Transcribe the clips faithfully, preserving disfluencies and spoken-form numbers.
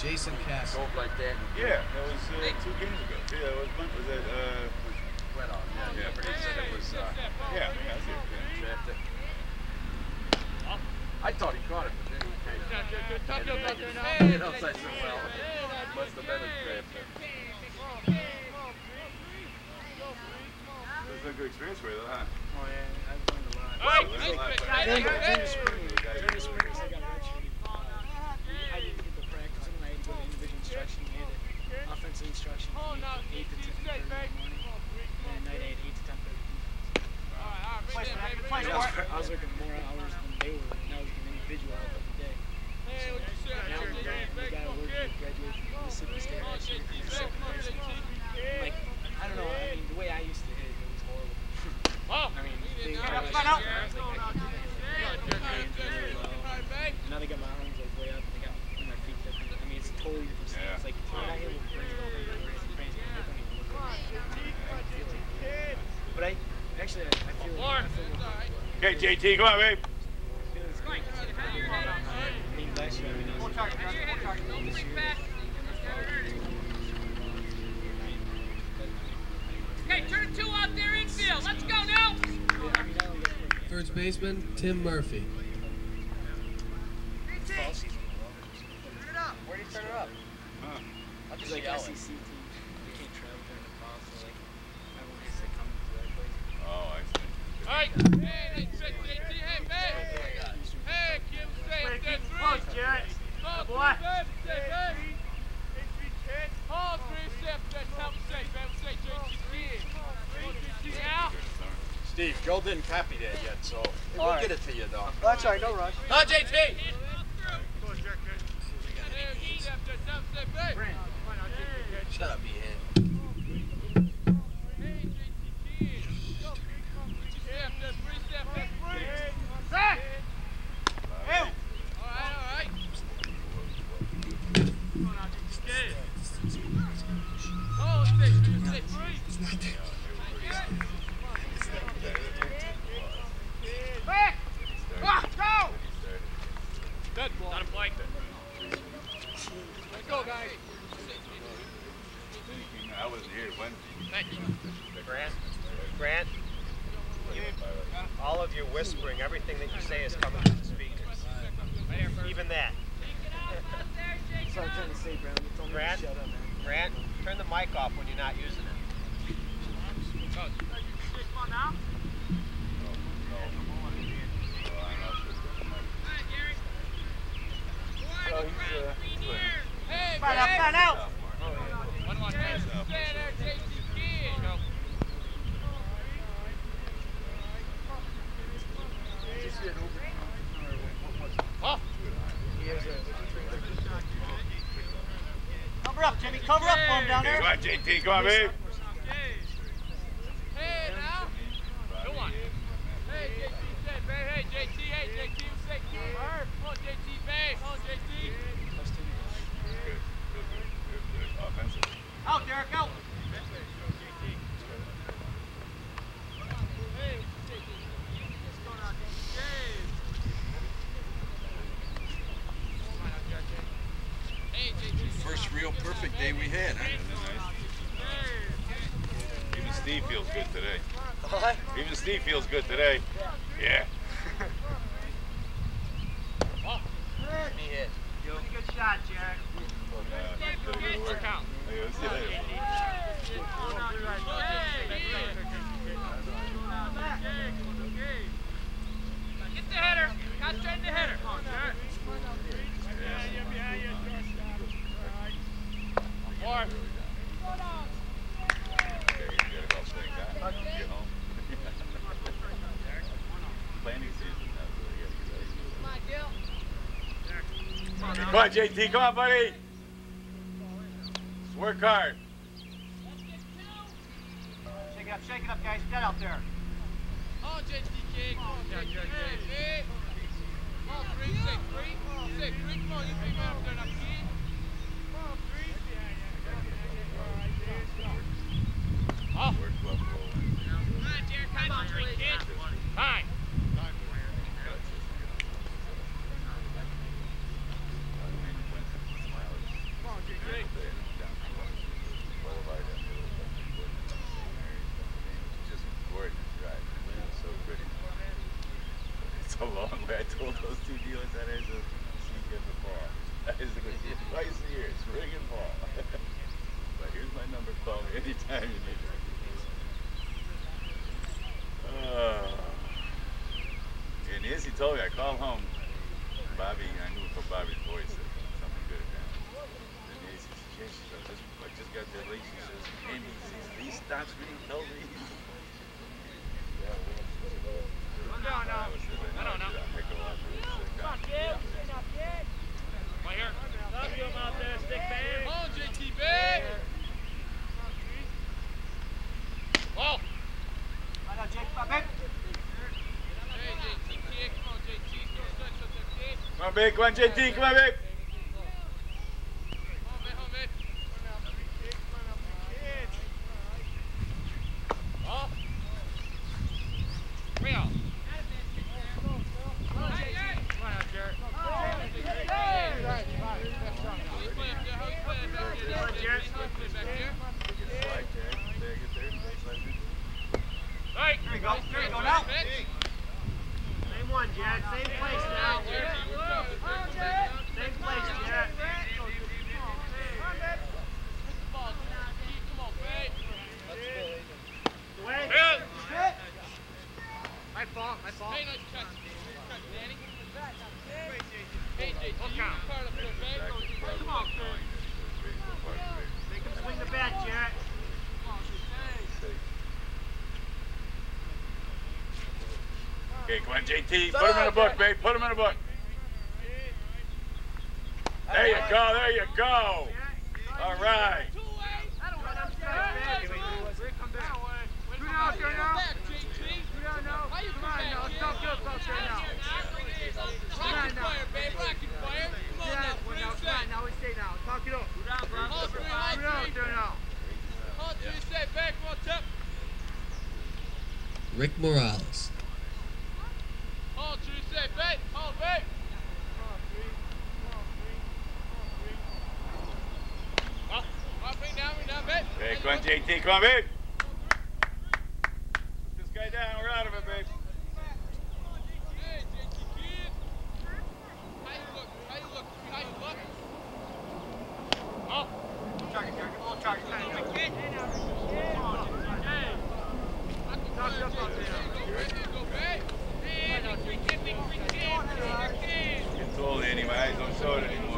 Jason Castle. Like that. Yeah, that was uh, two games ago. Yeah, it was, was that, uh... Went on, yeah. Yeah, but he said it was, uh... Yeah, that's it. Drafted. I thought he caught it, but then he kind of... Hit outside so well. Must have been a draft there. It was a good experience for you, though, huh? Oh, yeah, I've learned a lot. Oh, learned a lot. During the spring, during the spring, I got redshirted. I didn't get the practice, and I had to go to individual instruction. We had offensive instruction from eight to ten thirty in the morning, and at night I had eight to ten thirty defense. I was working more hours than they were, and I was an individual out every day. So now I'm the guy who graduated from Mississippi State last year, he's a second person. Like, I don't know, I mean, the way I used to hit it, it was horrible. I mean, they got my shot, I was like, I can do that. Really well. Now they got my arms like way up, and they got my feet different. I mean, it's a totally different stance. It's like, when I hit with the brain, the brain's going to look like it. But I, actually, I, I feel like, I feel like, okay, J T, come on, babe. I feel it's good. I mean, last year, I mean, I was this year. Okay, turn two out there infield. Let's go now. First baseman, Tim Murphy. Turn it up. Where do you turn it up? Huh. I'll just It's like yell S E it. C team. We can't travel during the fall, so like, I won't get sick coming to that place. Oh, I see. All right. Hey, J T, hey, man. Hey, Kim, stay up there. Close, Jared. Close, boy. Hold three steps. That's how we say, man. We say J T. Now. Steve, Joe didn't copy that yet, so we'll right. get it to you, though. That's all right, no rush. No, J T. Shut up, E-head. Good ball. Not a blanket. Let's go, guys. I wasn't here. When? Thank you. Grant, Grant, you, all of your whispering, everything that you say is coming through the speakers. Even that. That's what I'm trying to say, Brown. You told me Grant, to shut up, man. Grant, turn the mic off when you're not using it. Come on now. Oh, he's, uh, Hey, find out, find out. One more time. Stay there, J T kid. Go. Oh. Cover up, Jimmy. Cover up for him down there. Come on, J T. Come on, babe. Hey, now. Go on. Hey, J T said, babe. Hey, J T. Hey, J T. Who said kid? Come on, J T, babe. Come on, J T. Offensive. Out, Derek, out. First real perfect day we had, huh? Even Steve feels good today. What? Even Steve feels good today. Yeah. Me hit. Pretty good shot, Jared. Work out. Hey, let's see later. Get the header. Concentrate the header. More. Okay, you gotta go stay guy. Get home. Planning season. Come on, J T. Come on, buddy. Let's work hard. Shake it up, shake it up, guys. Get out there. Oh, J T kid. Come on, J T. Hey, come on, three, six, three, six, three. Come on, you big man up there, now, kid. Come on, three. Oh. Work well, bro. Come on, Jared. Concentrate, kid. Fine. It's a long way. I told those two dealers that is a see get the ball. That is a good deal. Twice a year. It's ring and ball. But here's my number. Call me anytime you need it. Uh, and Izzy told me, I called home. Bobby, I knew from Bobby's voice that something good had happened. And Izzy said, she said, just, I just got there late. She says, and he, he stops me and tells me. No, no. I don't know. Come on, kid. Right here. Love you out there, stick man. Come on, J T, babe. Oh. I know, Jake. Come on, babe. Hey, J T, kid. Come on, J T. Don't stretch up there, kid. Come on, babe. Come on, J T. Come on, babe. Come on, babe. Come on, babe. Oh. Real. There you go. There you go now. Same one, Jack. Same place now. Same place, Jack. Away. My fault, my fault. Hey, nice catch. Catch, Danny. Hey, J T, you card up there, babe. Come on, man. Make him swing the bat, Jack. Okay, come on, J T. Put him in the book, babe. Put him in the book. There you go. There you go. All right. Talk it up. Rick Morales. Hold, you say, babe. Hold, babe. Oh, oh, bring down, bring down, babe. Okay, come on, J T. Come on, babe. Put this guy down. We're out of it, babe. Hey, J T, kid. How you look? How you look? How you look? Oh. Target, target. All target. Hey. Knock it up out there. Go, babe. It's old, Andy. My eyes don't show it anymore.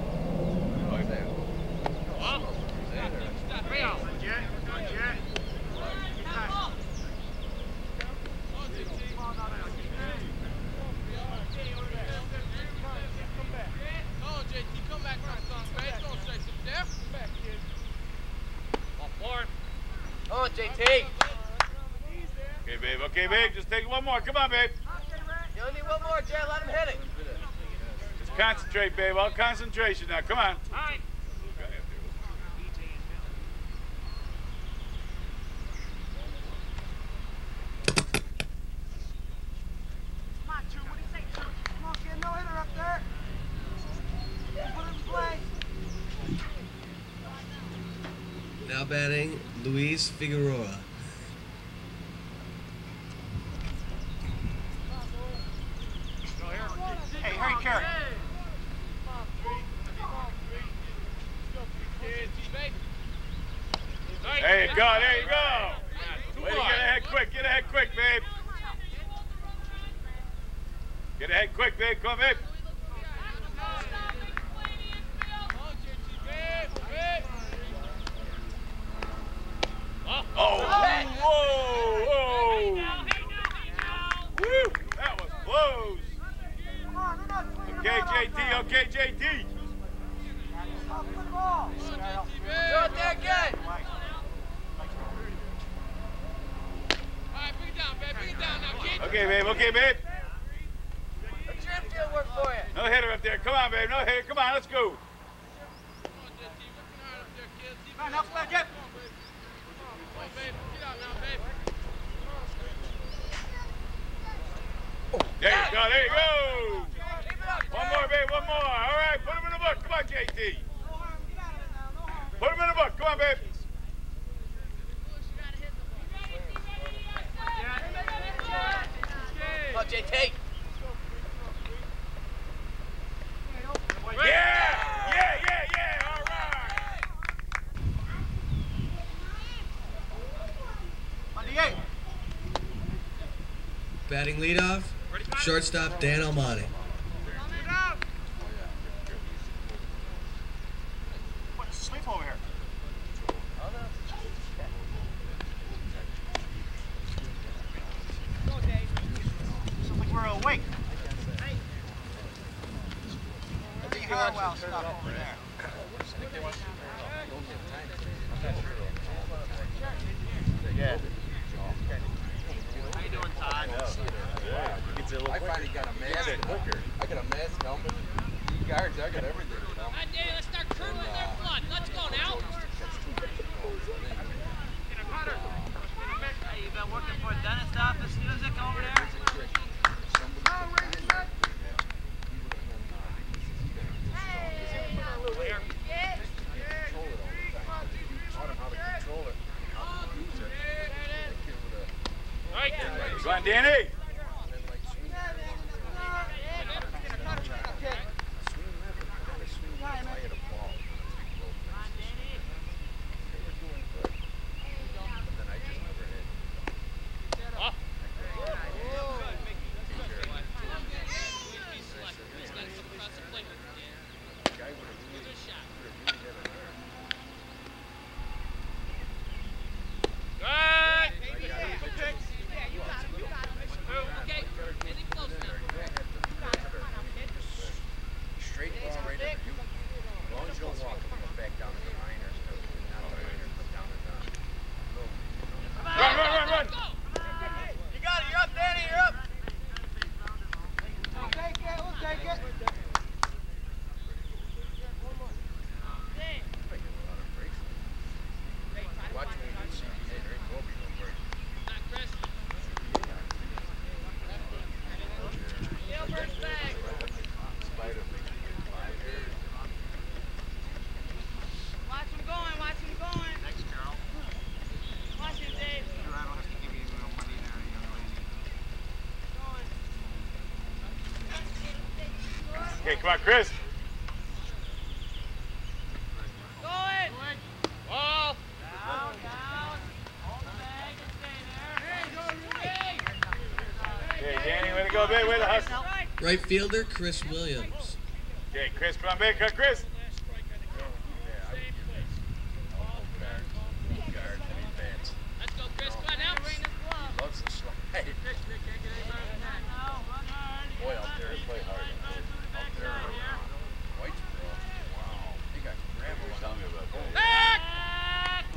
Oh, J T. Okay, babe. Okay, babe. Just take one more. Come on, babe. You only need one more, Jay. Let him hit it. Just concentrate, babe. All concentration now. Come on. All right. Come on, Chu. What do you say, Chu? Come on, get no hitter up there. Put him in play. Now batting, Luis Figueroa. Hey, hurry, Carrot. There you go. There you go. Way to get ahead quick. Get ahead quick, babe. Get ahead quick, babe. Come on, babe. Oh, whoa, whoa. Woo, that was close. Okay, J T, okay, J T. Do it there again. Okay, babe, okay, babe. Let your infield work for you. No hitter up there. Come on, babe, no hitter. Come on, let's go. Come on, now, come on, Jeff. There you go, there you go. One more, babe, one more. All right, put him in the book. Come on, J T. Put him in the book. Come on, babe. Come on, J T. Batting leadoff, shortstop Dan Almonte. What's sleep over here? Sounds like we're awake. I think Harwell stuff over there. Yeah. How you doing, Todd? I finally got a mask. I got a mask, helmet, guards. I got everything. You know? All right, Danny, let's start curling their blood. Let's go now. Hey, you been working for a dentist office music over there? Go on, Danny. Okay, come on, Chris. Going. Ball. Down, down. Hold the bag and stay there. Okay, Danny, way to go, babe. Way to hustle. Right fielder, Chris Williams. Okay, Chris, come on, babe. Come on, Chris. Let's go, Chris. Come on now. Loves the slide. Boy, out there, they play hard. Out there, Whitesboro. Wow. They got gravel. Tell me about that. Back.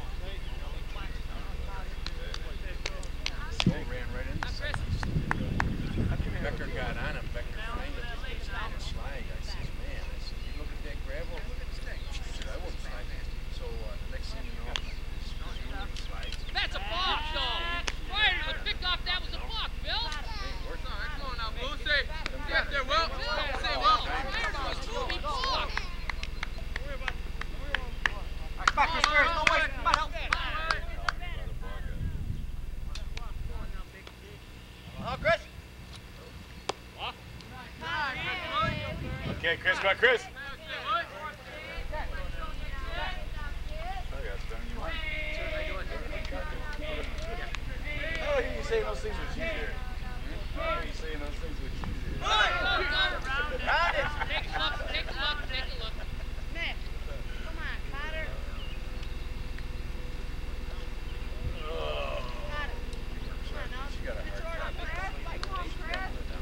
They ran right into Chris. Becker got on him. Becker fined him. He was down a slide. I says, man, I said, you look at that gravel. He said, I won't slide. So uh, the next thing you know, his ceiling slides. That's a block, though. Prior to the pickoff, that was a block, Bill. Come on now, Blue. Say, get there, Will. Say, Will. Prior to the two, he blocked. Back, Chris, Chris, no way. Come on, help. Oh, Chris. Okay, Chris, come on, Chris. Oh, you saying those things with cheese here. Oh, you saying those things with cheese here. Take a look, take a look, take a look. Nick, come on, Cotter. Oh. Cotter. Come on, now. She got a hard job. Come on, Chris.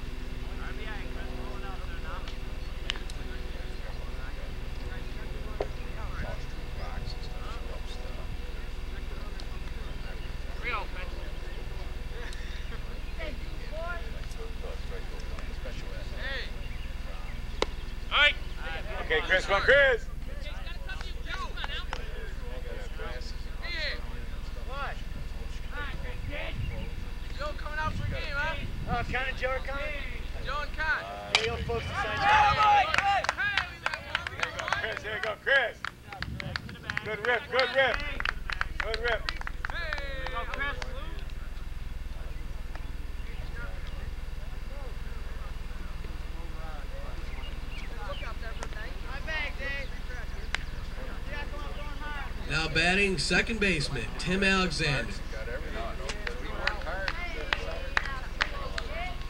Okay, Chris, come on, Chris. Joe coming out for a game, huh? Oh, Con and Joe are coming? Joe and Con. Yeah, you folks decide. Chris, there you go, Chris. Good rip, good rip. Good rip. Go, Chris. Now batting second baseman, Tim Alexander. Got everything. We worked hard.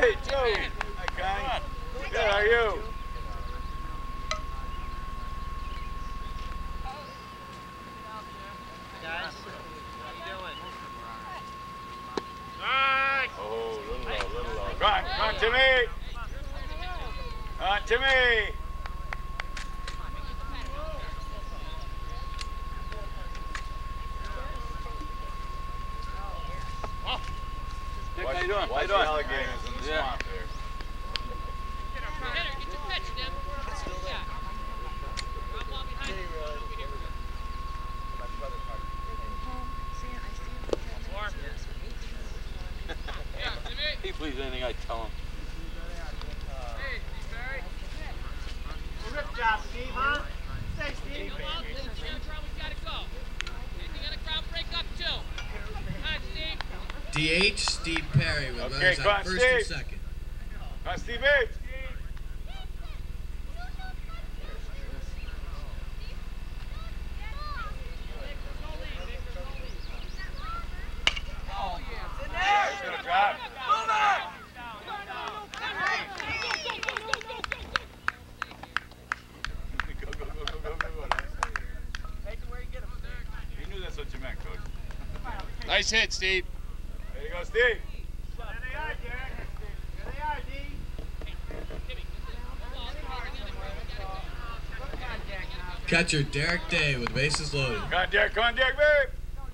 Hey, Joey. Hi, Connie. Good, how are you? Guys, how you doing? Oh, little low, little low. Come on, come on, Timmy. Come on, Timmy. Watch, how you doing? Watch how you doing? The alligators in the Yeah. swamp there. Get your pitch, Tim. Yeah. Run ball behind you. Over here. Yeah, Timmy. He believes anything I tell him. Hey, Steve Barry. Good job, Steve, huh? Say, Steve. Come on, this is the ground. We gotta go. Anything on the ground, break up too. Come on, Steve. D H, Steve Perry with Okay, runners come on on, first Steve. and second. Come on, Steve. Yeah, he's gonna drop. Go, go, go, go, go, go, go. He knew that's what you meant, Coach. Nice hit, Steve. There you go, Steve. There they are, Derek. There they are, D. Catcher Derek Day with bases loaded. Come on, Derek. Come on, Derek, babe.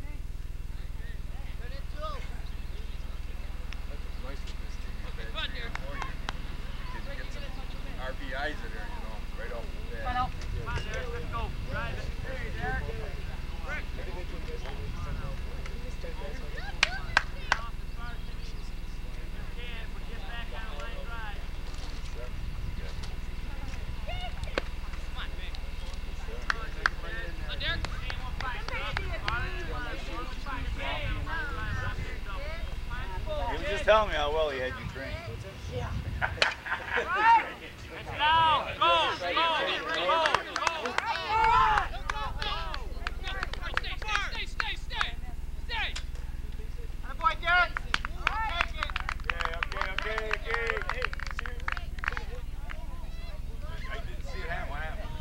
R B Is are there, you know, right off the bat. Come on, Derek, let's go. Drive it. There you, Derek. He was just telling me how well he had you trained. Now, go, go, go, go. Stay, stay, stay, stay, stay. Boy, Derek. Take it. Okay, okay, okay, okay. Hey, I didn't see it happen. What happened?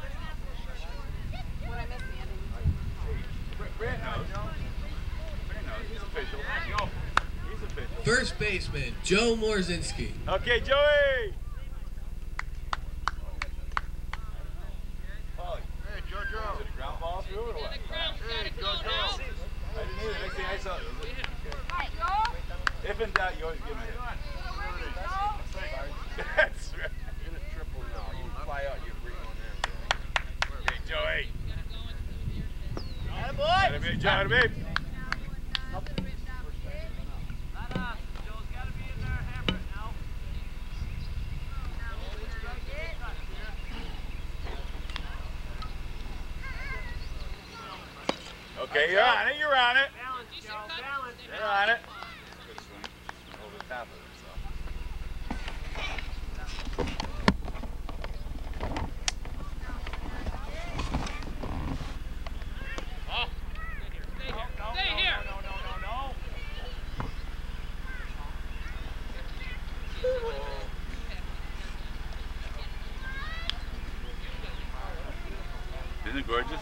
Brent, Brent knows. Brent knows. He's official. He's official. First baseman Joe Morzinski. Okay, Joey. Polly. Hey, Jojo. Is it a ground ball through or what? The ground, we gotta go now. I didn't either. Next thing I saw was it. If in doubt, you always give me a hit. That's right. You're in a triple now. You fly out, you bring one in. Hey, Joey. Atta boy. Gotta be, Joe, gotta be. Joe's gotta be in there, hammer it now. Okay, you're on it. You're on it. Balance, Joe, balance. You're on it. Good swing. Over the top of himself. Stay here. No, no, no, no. Isn't it gorgeous?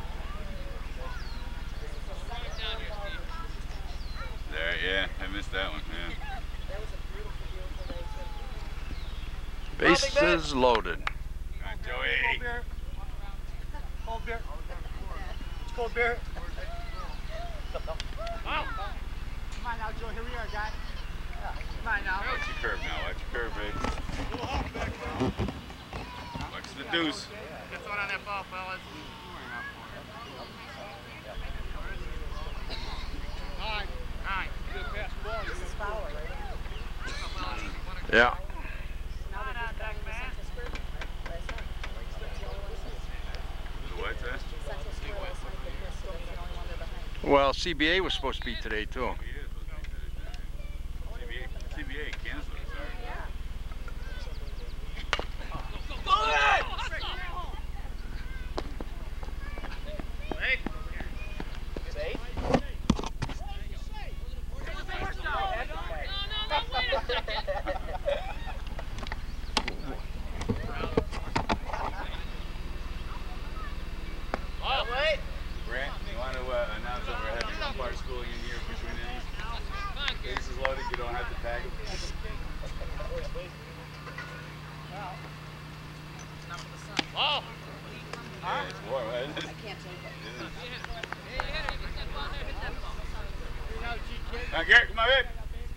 There, yeah. I missed that one, yeah. Bases loaded. Come on, Joey. Cold beer. Cold beer. Come on now, Joe. Here we are, guys. Come on now. Watch your curve now. Watch your curve, babe. Watch the deuce. Get one on that ball, fellas. Nine. Nine. This is foul, right? Yeah. Not on deck, man. The white test? Well, C B A was supposed to be today too. C B A, C B A canceled it, sorry. Safe. Safe. No, no, no, wait a second. Now, Garrett, come on, babe.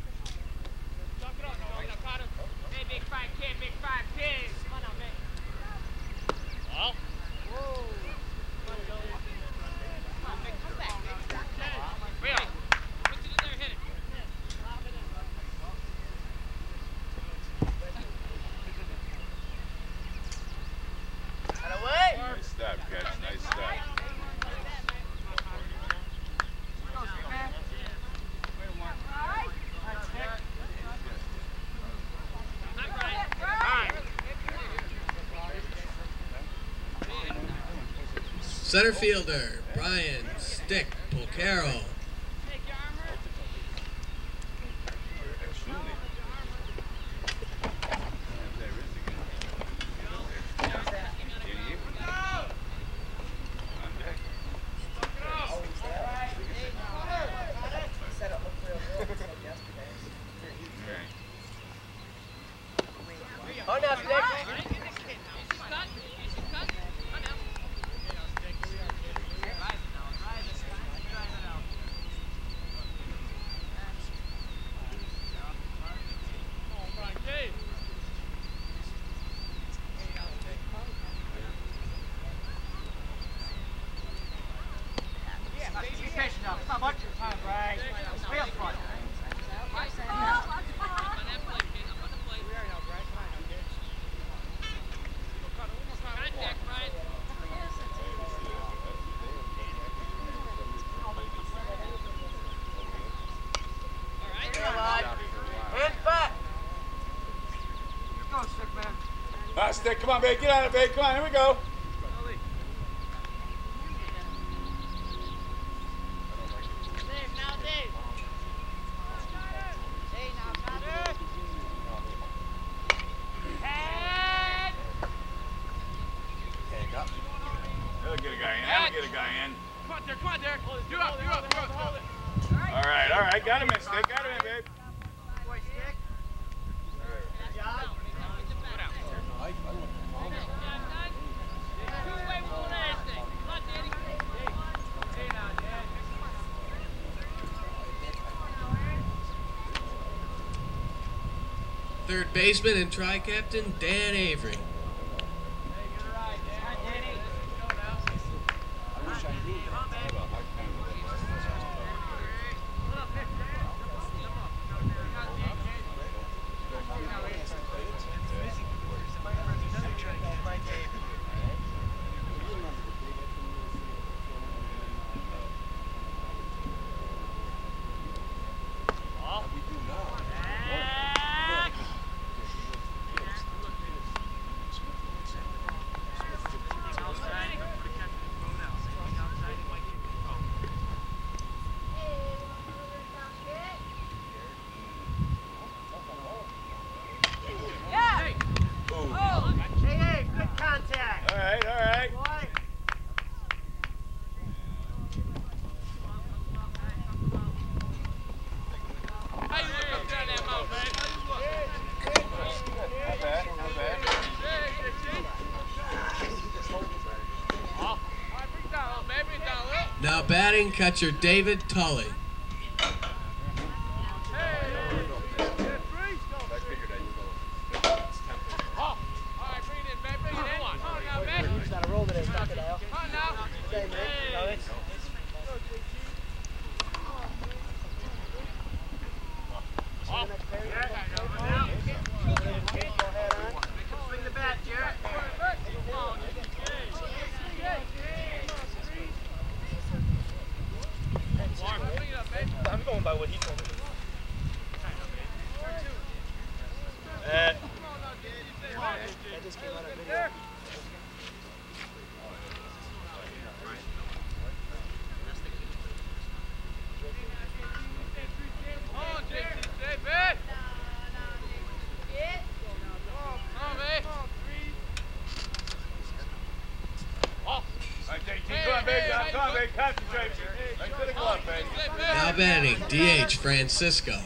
Hey, big five kid, big five kid. Come on now, man. Well. Whoa. Come on, Vic, come back, Vic. Real. Put it in there, hit it. Nice stop, catch. Nice stop. Center fielder, Brian Stick Polcaro. Oh, now, Stick. Ah, Stick, come on, babe. Get on it, babe. Come on, here we go. Dave, now Dave. Hey, now Carter. Head. That'll get a guy in. That'll get a guy in. Come on, Derek, come on, Derek. You're up, you're up, you're up, hold it. All right, all right. Got him in, Stick. Got him in, babe. Boy, Stick. Good job. Third baseman and tri-captain, Dan Avery. Now batting, catcher David Tully. I'm going by what he told me. Uh, that just came out of video. Now batting, D H Francisco.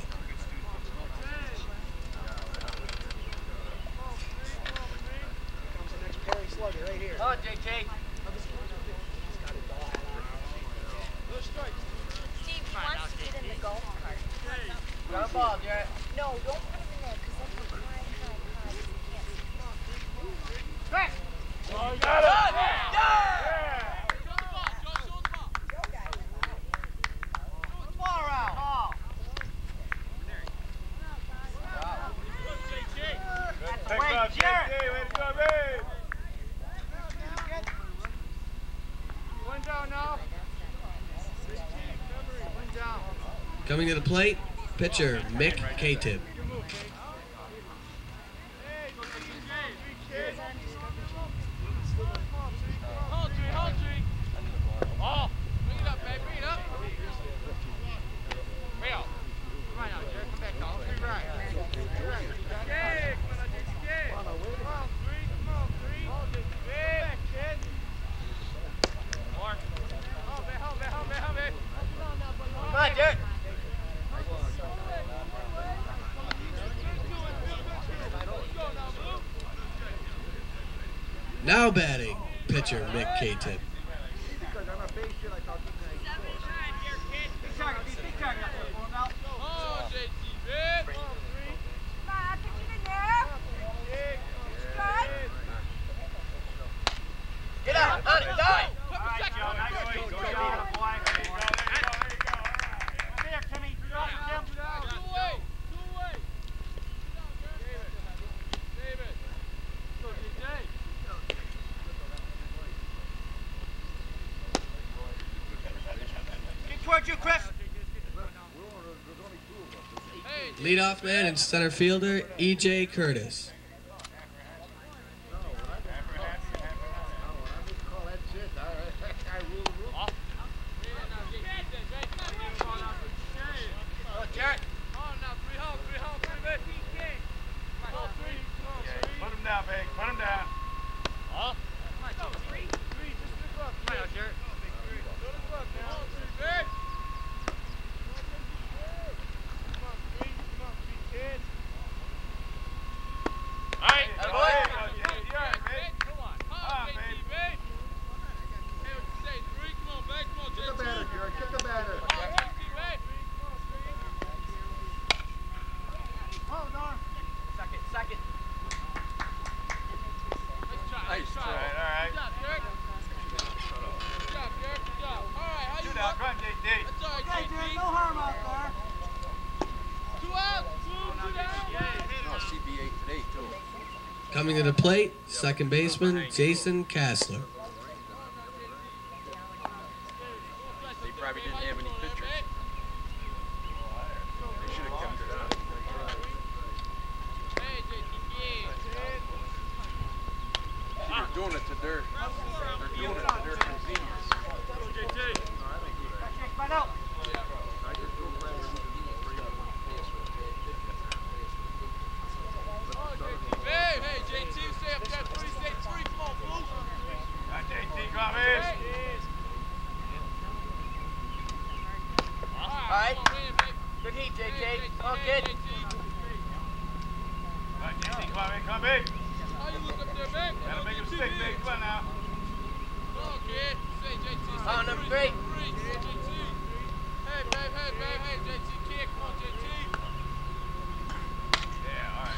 Oh, J J. Steve wants to get in the golf cart. that ball, Jarrett. No, don't put him in there, because that's a high, high, high. You can't. Oh, you got it! Yeah! Ball around. Ball. That's the way, Jarrett. Way to go, babe! One down now. One down. Coming to the plate, pitcher Mick K-Tip. Hold tree, hold tree. Oh, bring it up, babe, bring it up. Way out. Come on now, Jared, come back down. Three right. Three right. Yeah, come on now, J T K. Come on, three, come on, three. Back, kid. More. Hold, babe, hold, babe, hold, babe, hold, babe. Come on, Jarrett. Now batting, pitcher Mick K-Tip. Oh, J T, babe. Come on, pitch it in there. Strike. Get out, on it, die. Come on, second, come on, first. Go, go, boy. There you go, there you go, there you go. Come here, Timmy. Drop him. Two away, two away. David. Go, J J. Get towards you, Chris. Hey, Leadoff man and center fielder E J Curtis. Oh, Jarrett. on now, three home, three home, three back. Come on, three, come on, three. Put him down, babe. Put him down. Huh? Come on, three, three, just three bucks. Come on, Jared. Go to the buck now. Come on, three, back. Come on, three, come on, three, kids. All right, Hey, boy. hey, hey, yeah, babe. Come on, come Ah, on, J T, babe. babe. Hey, what you say? Three, come on, back, come on, J T. Get the batter, Jared. Get the batter. Come on, J T, babe. Oh, darn. Second, second. Nice try, nice try. All right, all right. Good job, Derek. Good job, Derek. Good job. All right, how you Two down. look? Come on, J T. That's all right, Okay, J T. Jarrett, no harm out there. Two out, two, two down. No, C B A today, too. Coming to the plate, second baseman Jason Kassler. They probably didn't have any pictures. They should have kept it on. Hey, J T, yeah. They're doing it to their, they're doing it to their convenience. Find out. Hey, hey, J T, stay up there. Three, stay three. Come on, Blue. Come on, J T. Come on, babe. All All right. right. Come on, man, babe. Good heat, J Hey, T. Come on, kid. J T. Come on, J T. Come on, babe. Come on, babe. How you look up there, babe? Gotta make him stick, babe. Come on now. Come on, kid. Say, J T, say On number three. three. Three, J T. Hey, babe, hey, babe, hey, J T, kid. Come on, J T. Yeah, all right.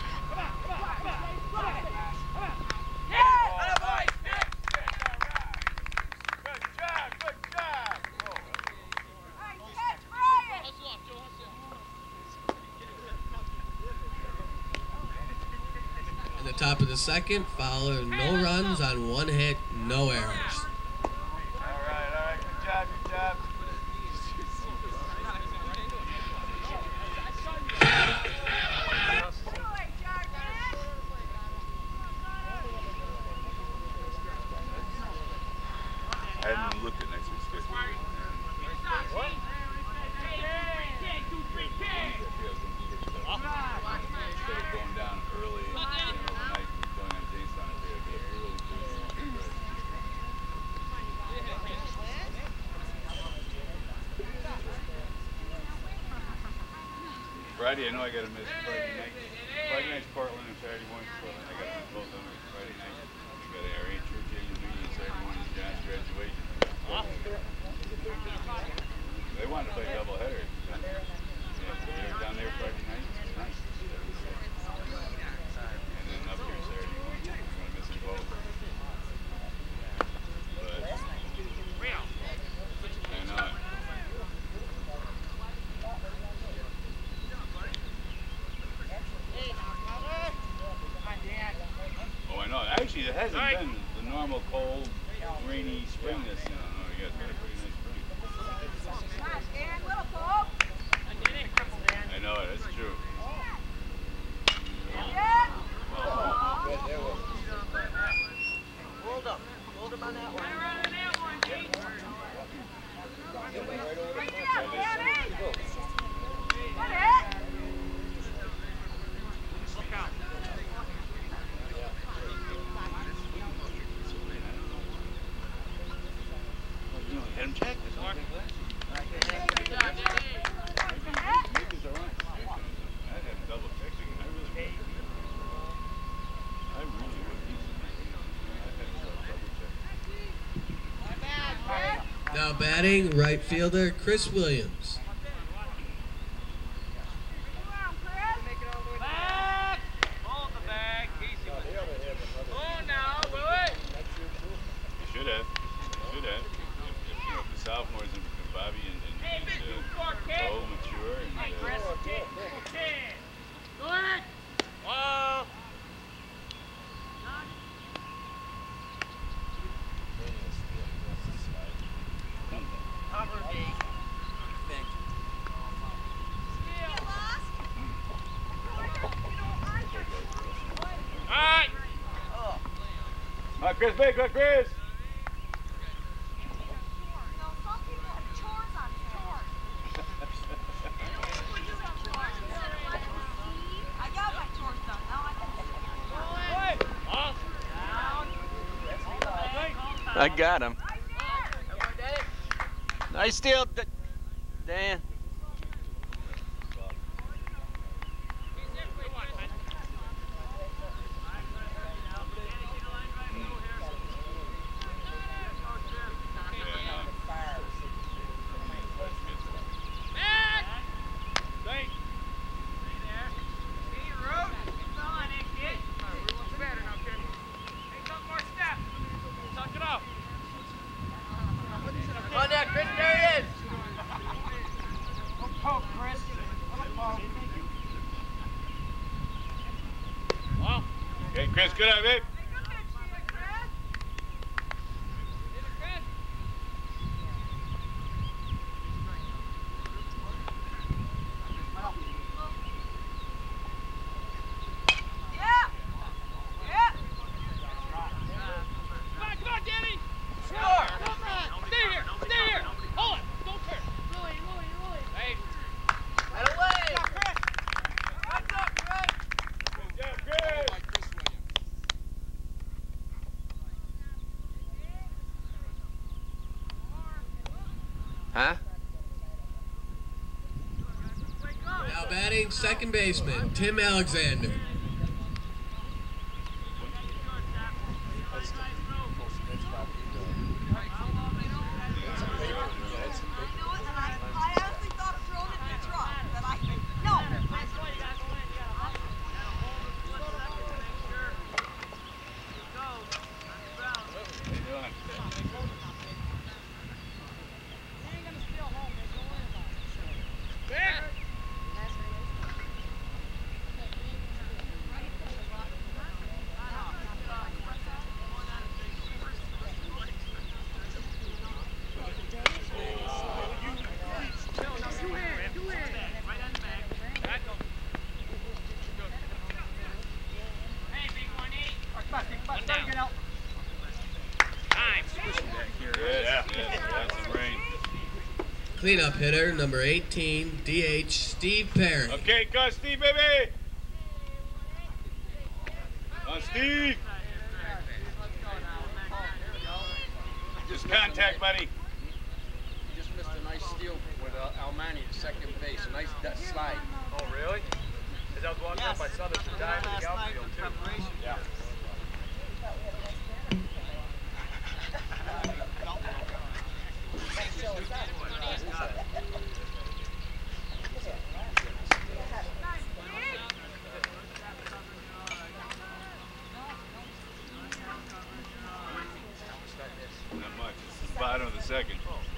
Good job, good job. Hustle off, Joe, hustle off. In the top of the second, Fowler no runs on one hit, no errors. All right, all right. Good job, good job. I hadn't looked at next week's schedule. What? Instead of going down early, you know, overnight, and going on Jamestown, I figured I'd get up early Thursday. Friday, I know I got to miss Friday night. Friday night's Portland and Saturday morning Portland. I got to miss both of them. Friday night, we got our Aunt Church annual meeting, and Saturday morning is John's graduation. They wanted to play double header. Yeah, they were down there hasn't been the normal cold, rainy spring this year. No, you guys got a pretty nice spring. I know it, that's true. Hold up. Hold him on that one. Get him checked. There's no big glass. Maybe they're on. I'd have double checking. I really would. I really would. I'd have double check. Now batting, right fielder Chris Williams. Back! Hold the bag. Easy with it. Go now, Willie. You should have. You should have. If, if, you know, if the sophomores and, and Bobby and, and, and uh, so mature and uh, Whoa! Alright! Come on, Chris, big, go, Chris! I got him. Nice steal, D- Dan. Okay, Chris, good eye, babe. Huh? Now batting, second baseman Tim Alexander. Cleanup hitter, number eighteen, D H, Steve Perry. Okay, go Steve, baby! On Steve! Just contact, buddy. He just missed a nice steal with uh, Almani to second base. A nice de- slide. Oh, really? Because I was walking up, I saw this dive in the outfield, too. Yeah. Not much. It's the bottom of the second.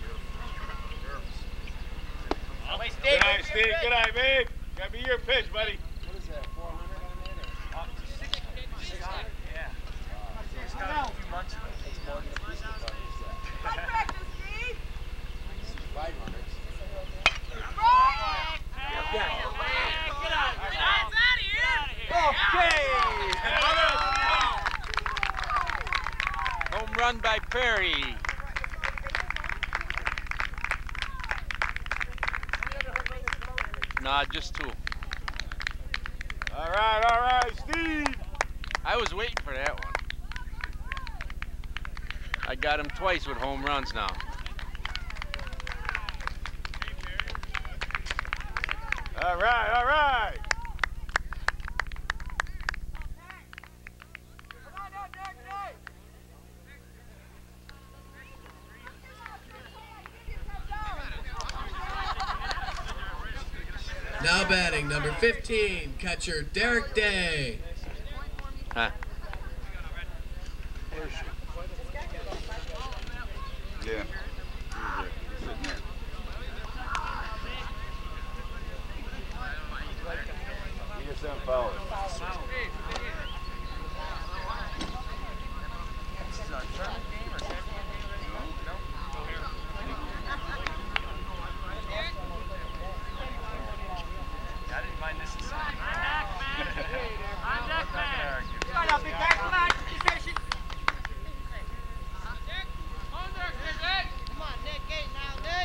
Steve, Good eye, Steve. Good eye, babe. Gotta be your pitch, buddy. What is that, four hundred on it? Or? six hundred, yeah. Home run by Perry. Nah, just two. All right, all right, Steve. I was waiting for that one. I got him twice with home runs now. All right, all right. Now batting, number fifteen, catcher Derek Day. Huh? Yeah. He gets them fouled. I didn't mind this. On deck, man. Come on, up, big back. Come on. Be patient. Come on, Nick. Hey, now, Nick.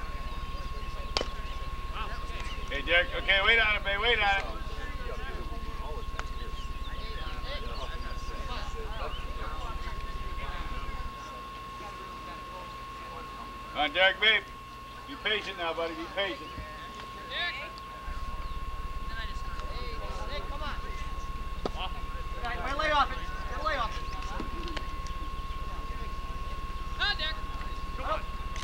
Hey, Derek. Okay, wait on it, babe. Wait on it. Come on, Derek, babe. Be patient now, buddy. Be patient. Nick, come on. Right, lay off it. Get a lay off it. On deck. Come on.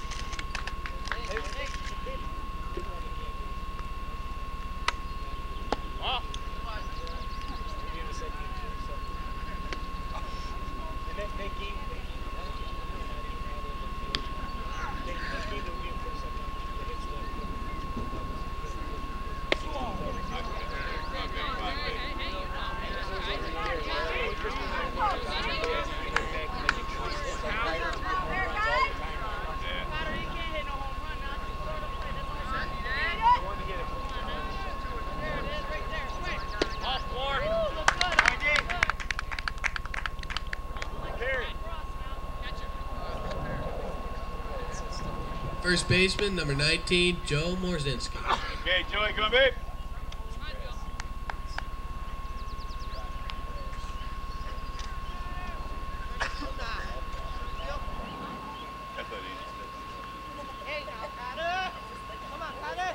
First baseman, number nineteen, Joe Morzinski. Okay, Joey, come on, babe. That's not easy. Hey, now, Carter. Come on, Carter.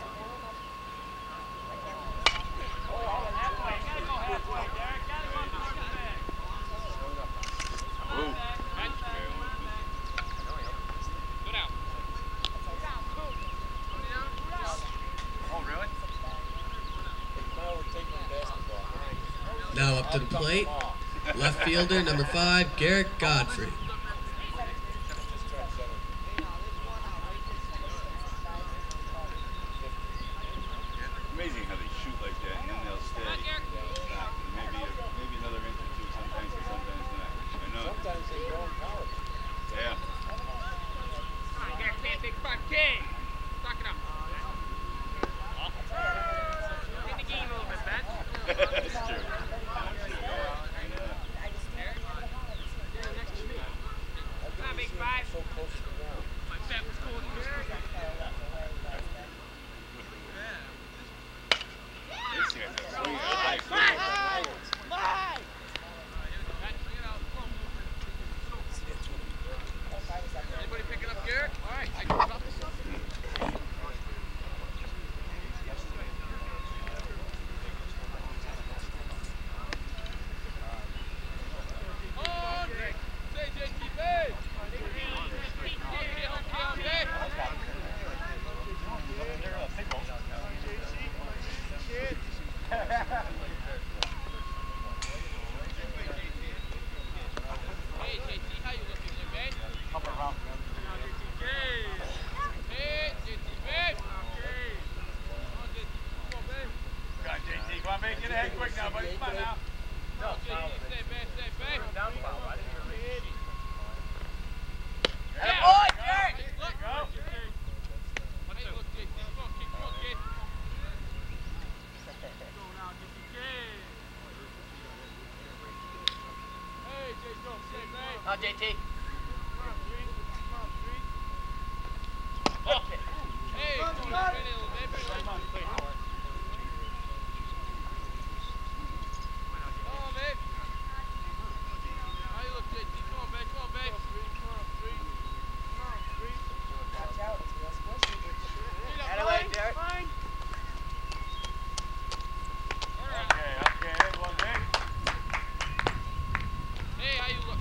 Ooh. Now up to the plate, left fielder, number five, Garrett Godfrey. Amazing how they shoot like that and then they'll stay. Stop. Maybe, maybe another inch or two sometimes, but sometimes not. I know. Sometimes they go in college. Yeah. Come on, Garrett, man, big front king. Suck it up. Get the game a little bit, Ben. That's true. That's true, yeah. Come on, big five. So close to the ground. My bet was cold. This guy's a swing. I like Mine! it. Mine! Anybody picking up Garrett? All right, I can drop this up. Get ahead quick now, buddy. Come on now. Stay, stay, stay. Down foul. I didn't hear me. Now, J T. Okay. Hey, come on, come on, baby. Come on, babe. How you look, J T? Come on, babe. Come on, babe. Come on, three. Come on, three. Watch out. Get Out of the way, Derek. Fine. Okay, okay, one day. Hey, how you look?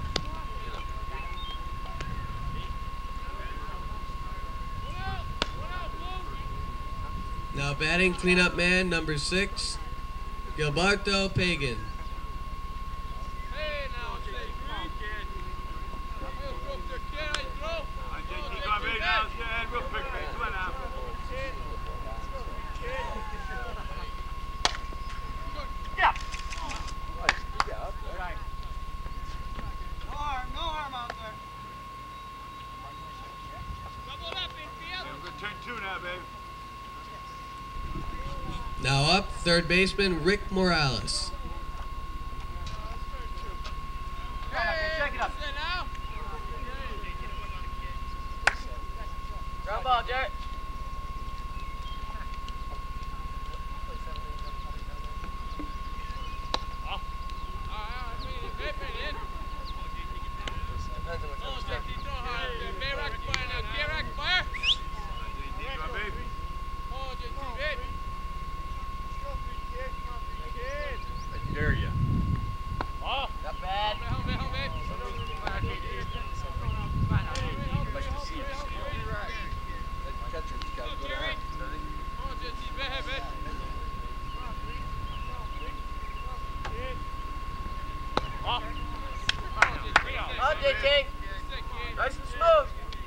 Now batting cleanup man number six, Gilberto Pagan. Hey, now, J T. Come on, kid. Hey, throw up there, kid. How you throw? All right, J T, come on, baby, now. Let's get ahead real quick, baby. Come on now. Yeah. No harm, no harm out there. Double up, infield. We're going to turn two now, baby. Now up, third baseman Rick Morales. Hey, Check it up. sit now. Ground ball, Derek. Depends on which one. Come on, baby. I dare you. Not bad. Oh, J T. Nice and smooth.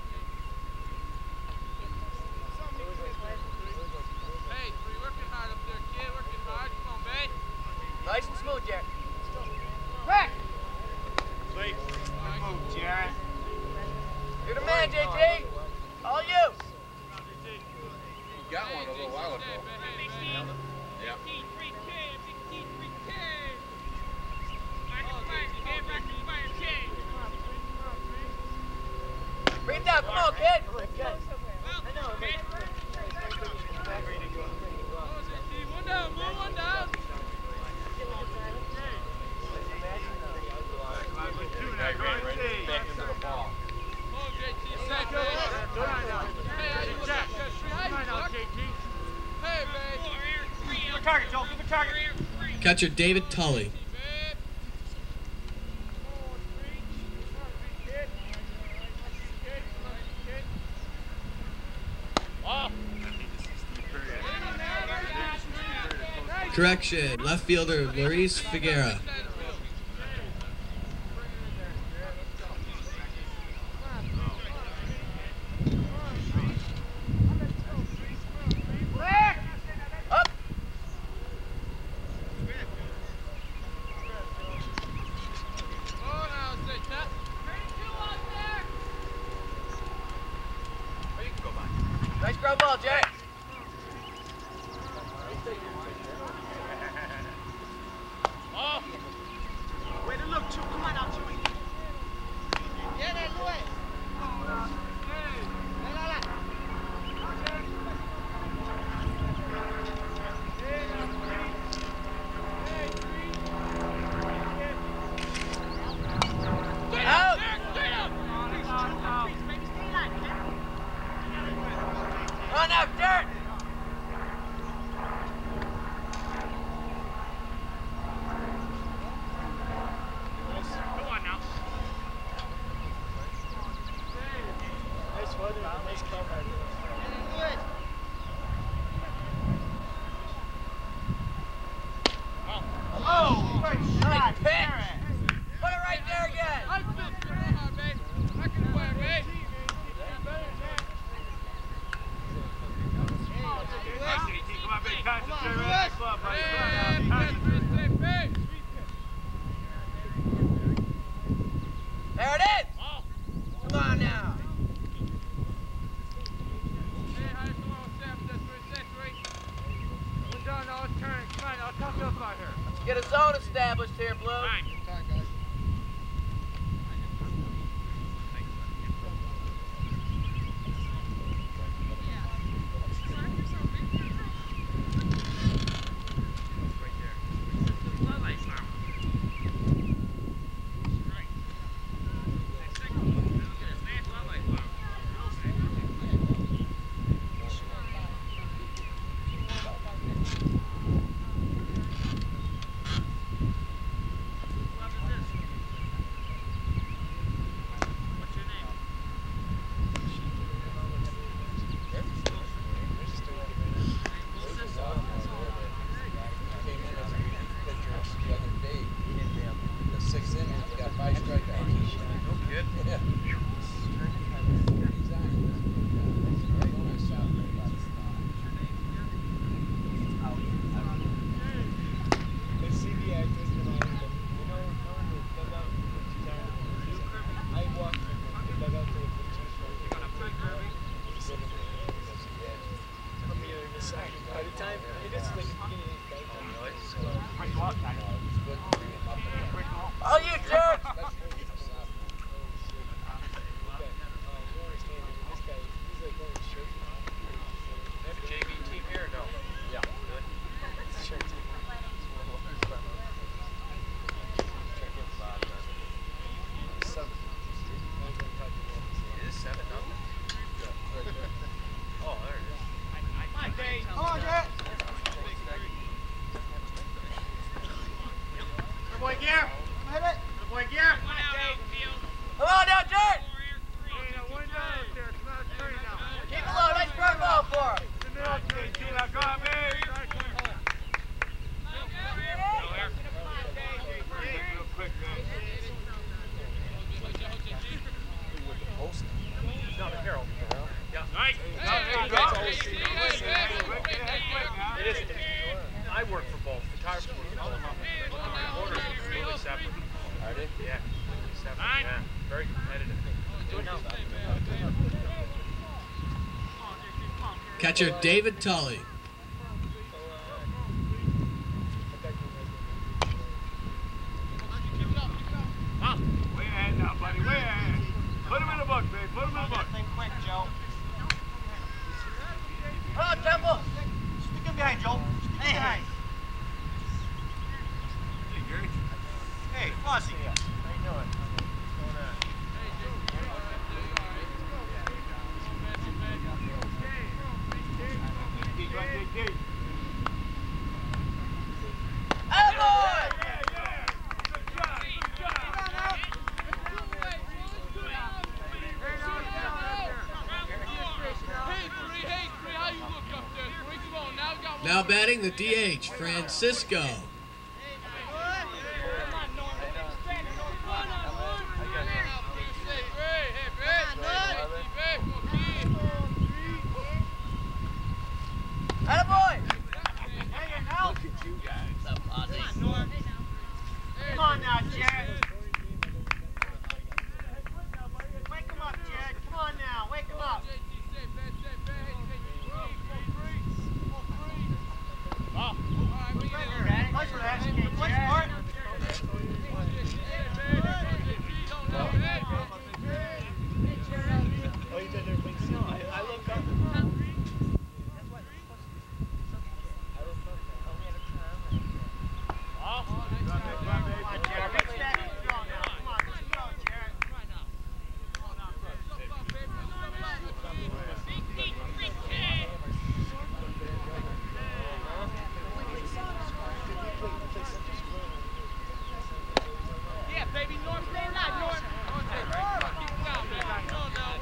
Hey, you're working hard up there, kid. Working hard. Come on, babe. Nice and smooth, Derek. Rick! Wait. Good move, Jared. You're the man, J T. All you. You got one a little while ago. Yeah. Bring it down. Come on, kid. One down, blue, one down. Come on, with two now. Come on, J. Back into the ball. Come on, J T. Stop there. Hey, how you look? How you look? Hey, babe. Give a target, Joel. Give a target. Catcher David Tully. Correction, left fielder Luis Figueroa. Up. Oh, now, say that. Nice ground ball, Jared. Oh. Way to look, Chew. Come on now, Chewy. Yeah, that's the way. Out. On out, Derek. Come on now. Nice weather, nice cover. Oh, great shot, Nice pitch. Derek. Put it right there again. I can hard, babe. I can play, babe. J T, come on, baby. Concentrate right on the club, buddy. Come on Hey, now. Concentrate. babe. There it is. Come on now. Hey, how you come on, Sam? That's three, that's three. We're done, now let's turn. Come on, I'll talk to us out here. Get a zone established here, Blue. Fine. Gear. Hit it. Good boy, Gear. One out outfield. Come on now, Jared. One down up there. Come on, three now. Keep it low. Nice front ball for him. Go on, baby. Real quick, man. No, the Carroll. Yeah. Nice. It is. I work for both. The tire store. Orders are really separate. Are they? Yeah. Separate. Yeah. Very competitive. Do it now. Catcher David Tully. Way ahead now, buddy. Way ahead. Put him in the book, babe. Put him in the book. Think quick, Joe. Come on, Temple. Stick him behind, Joe. Hey, hey. Hey, Gary. Hey, Flossie. How you doing? Dig, right, dig, dig. Attaboy! Yeah, yeah. Good job. Good job. Hey, three, hey, three, how you look up there? Three, come on, now we got one. Now batting the D H, Francisco. Attaboy! Come on now, Jared. Wake him up, Jared. Come on now. Wake him up. Nice relax. What's part? Oh, you did everything. No, I, I looked up. Yeah, baby, North, stay alive, North. Keep it down, baby. Come on now.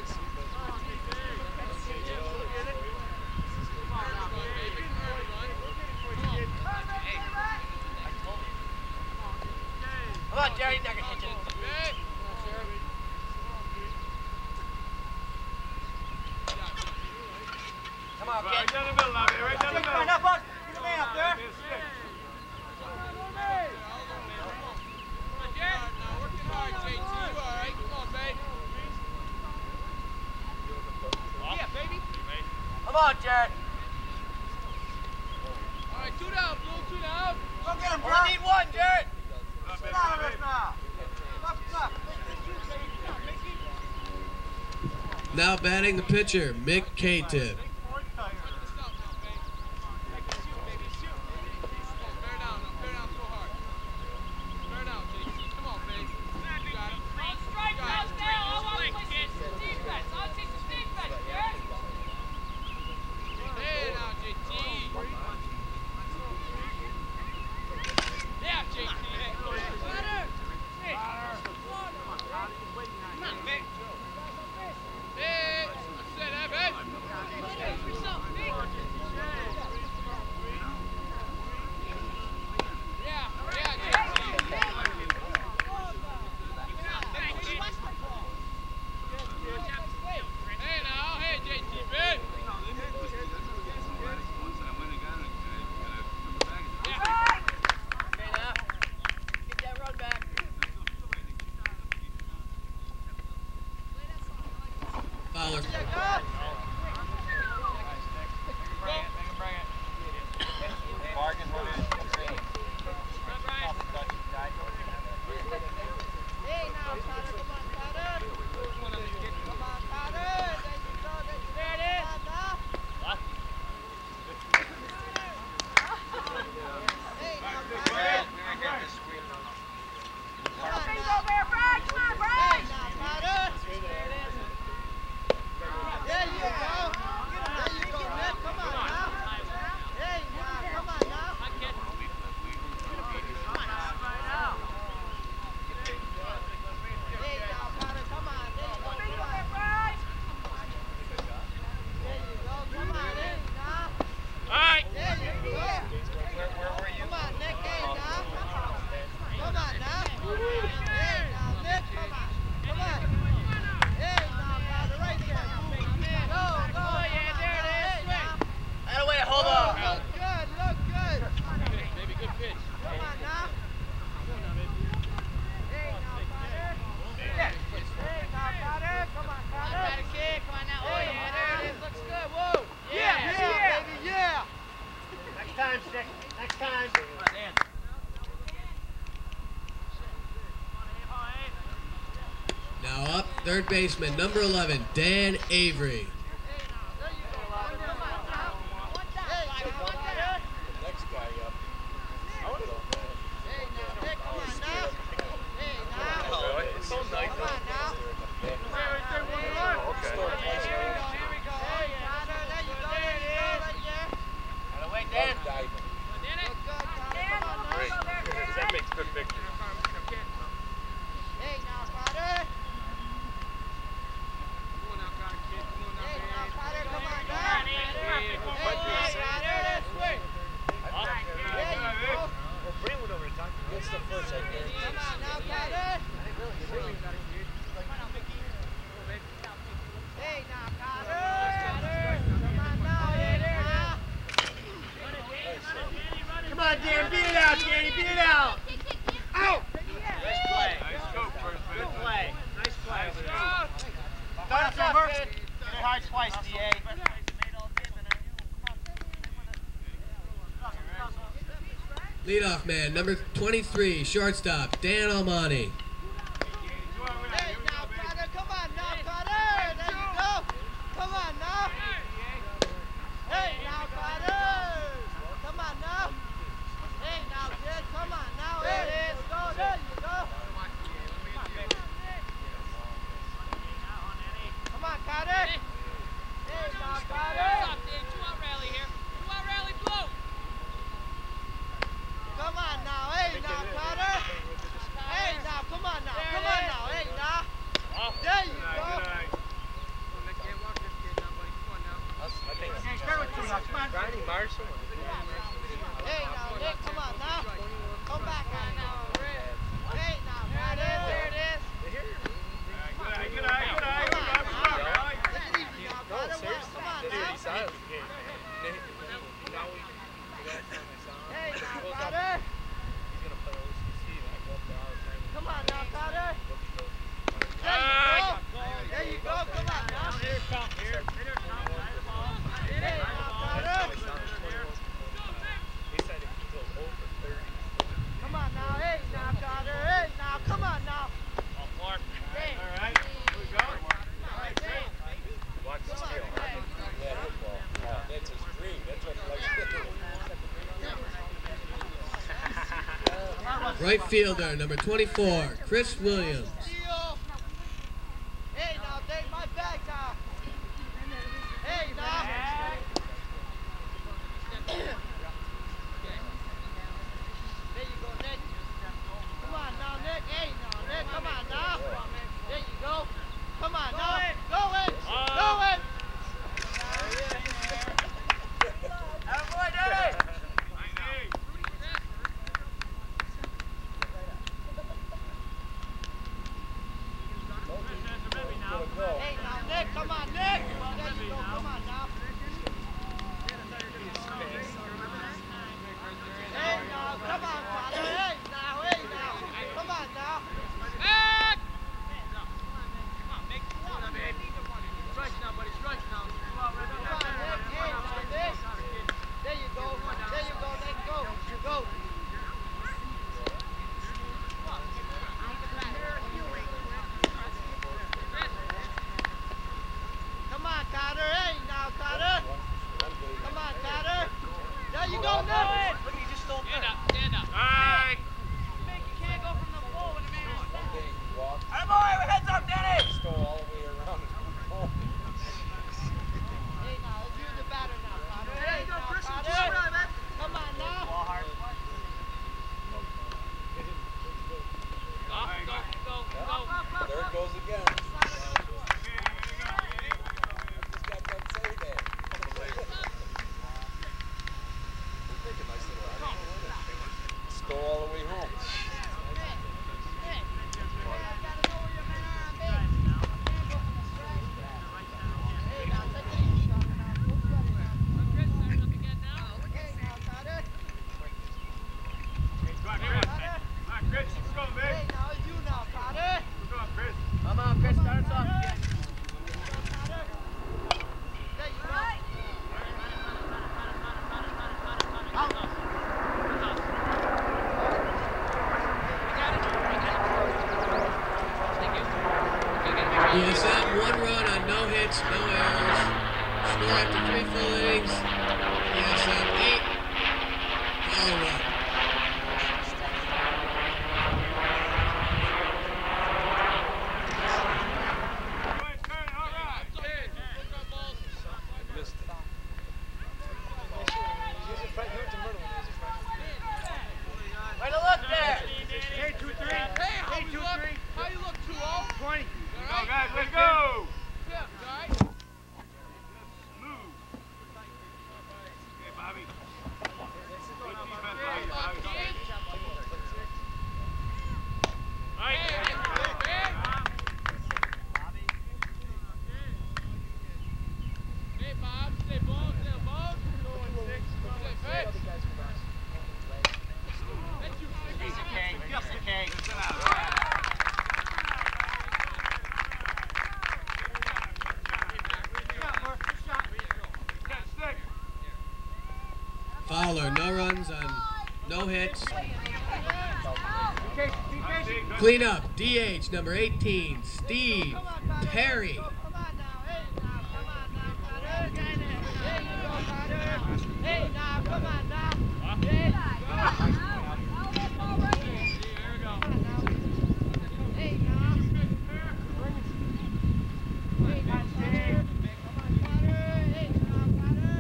Come on, Jerry. Not gonna hit you. Come on, Right kid. down the middle now, baby. Right down the middle. Right up, bud. Get the man up there. Working hard, J T. You all right? Come on, babe. Yeah, baby. Come on, Jared. All right, two down, Blue, two down. Go get him, bro. We need one, Jared. Up, Get baby, out of baby. this now. Up, up. Now batting the pitcher, Mick K-Tip. Hey, I said that, babe. Next time, Stick. Next time. Now up, third baseman, number eleven, Dan Avery. Next guy up. It's so nice. Wait, Dan. That makes good pictures. Hey, now, Carter. Hey, now, Carter, come on, down. Hey, Carter, this way. There you go. Well, bring one over to talk to me. That's the first I did. Come on, now, Carter. Hey, now, Carter. Come on, now, hey, now. Come on, Dan. Beat it out, Danny. Beat it out. Out. Nice play. Nice go, first base. Good play. Nice play. Start us over. Get it hard twice, D A. Leadoff man, number twenty-three, shortstop, Dan Almani. Hey, now, Carter, come on, now, Carter. There you go. Come on, now. Hey, now, Carter. Come on, now. Hey, now, kid, come on, now. There it is. Go, there you go. Come on, Carter. Hey, now, Carter. Come on now, hey now, Carter. Hey now, come on now, come on now, hey now. There you go. Hey now, Nick, come on now. Come back on now. Hey now, Carter, there it is. Come on now. Take it easy now, Carter. Come on now. Hey now, Carter. Come on now, Carter. There you go. There you go. Come on now. Hey now, Carter. Come on now. Hey now, Carter. Hey now. Come on now. Hey. All right. Here we go. Watch the steal. Yeah, football. Oh, that's his dream. That's what he likes. Right fielder, number twenty-four, Chris Williams. Hey, now, take my bag now. Hey, now. There you go, Nick. Come on now, Nick. Hey, now, Nick. Come on now. There you go. Come on now. Go in. Go in. Boy, Daddy. hits, no errors. Score after three full innings. He has uh, eight. All right. Way to look there! Hey, two, three. Hey, how Hey, you two, look? three. How you look, two oh? twenty. All right? guys, let's go. Yeah, all right? Move. Okay, Bobby. Hey, hey, hey. Hey, Bob, stay ball, stay ball. Stay pitch. That's you. Easy, King. Easy, King. Fowler, no runs on no hits. Clean up, D H number eighteen, Steve Terry. Come on now, hey now, come on now, Carter. There you go, Carter. Hey now, come on now. Hey, come on now. Hey now. Hey, Carter. Come on, Carter. Hey now, Carter.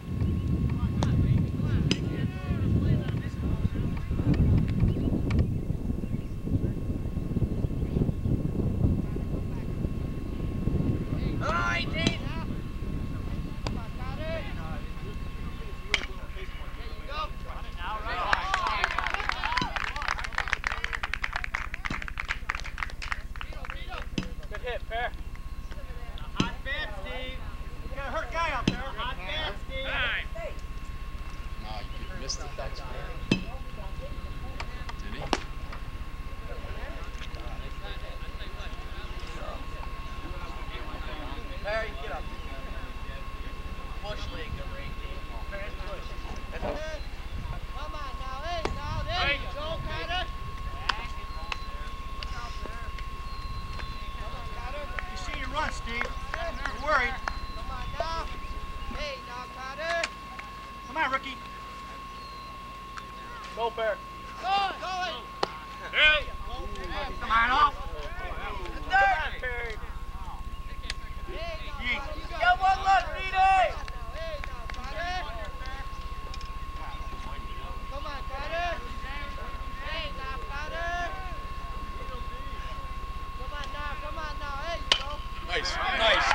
Perry, get up. Bush league, number eighteen. Perry's push. That's it. Come on now, hey, now, there you go, Carter. Come on, Carter. You see your run, Steve. You're worried. Come on now. Hey, now, Carter. Come on, rookie. Go, Bear. Go, go it. Come on, off. Third. Perry. Hey, now, Yeet. Carter, you got Get one left, Come Petey. on now, hey, now, Carter. Come on, Carter. Hey, now, Carter. Come on now, come on now, hey, you go. Nice, nice.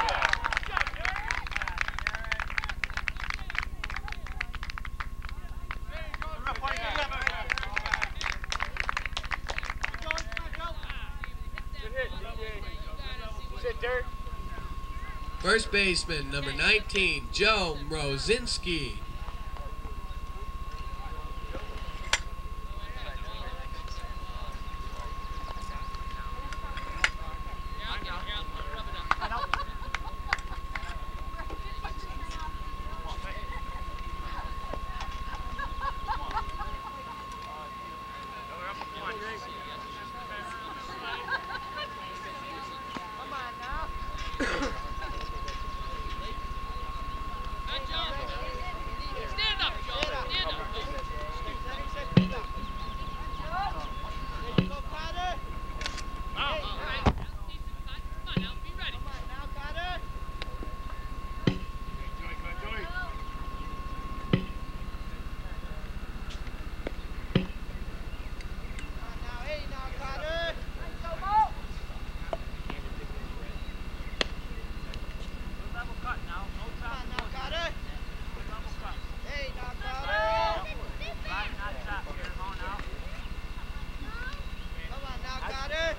First baseman, number nineteen, Joe Mrozinski. Come on now. Stand up, Joe. Stand up. There you go, Carter. Wow. All right. Come on now, be ready. Come on now, Carter. Come on now, hey now, Carter. Come on now, Carter. Hey now, Carter. Come on now, Carter.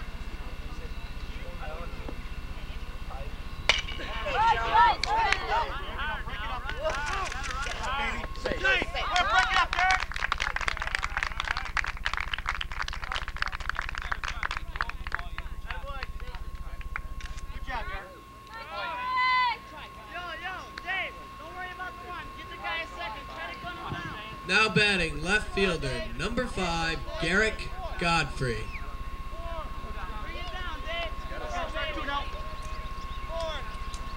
Good job, Derek. Now batting, left fielder, number five, Garrick Godfrey. Bring it down, Dave. Four.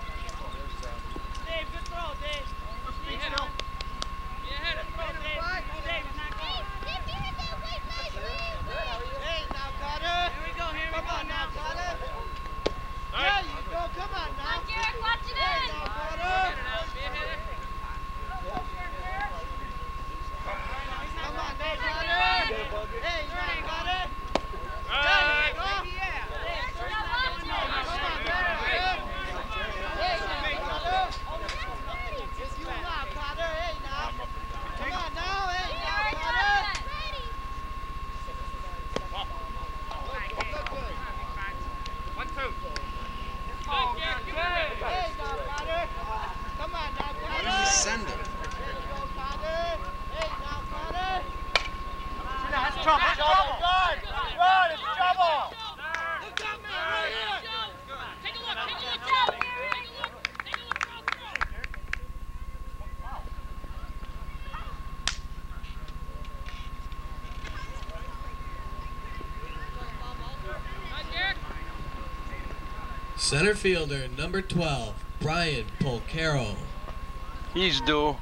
Center fielder, number twelve, Brian Polcaro. He's due.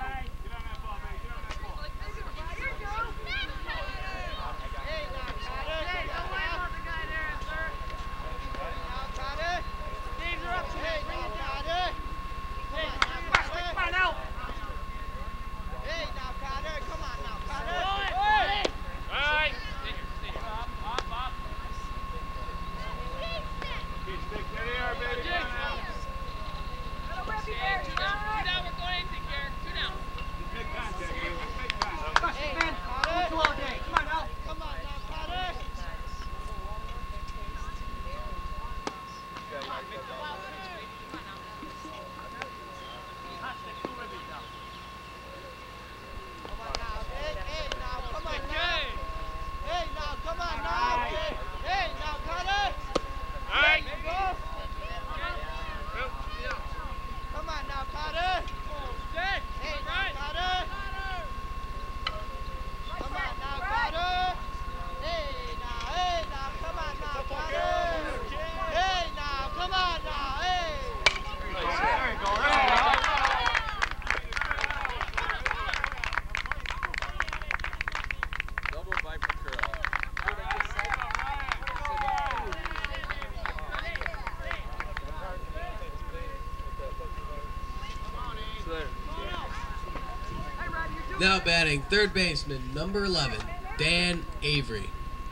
Now batting, third baseman, number eleven, Dan Avery.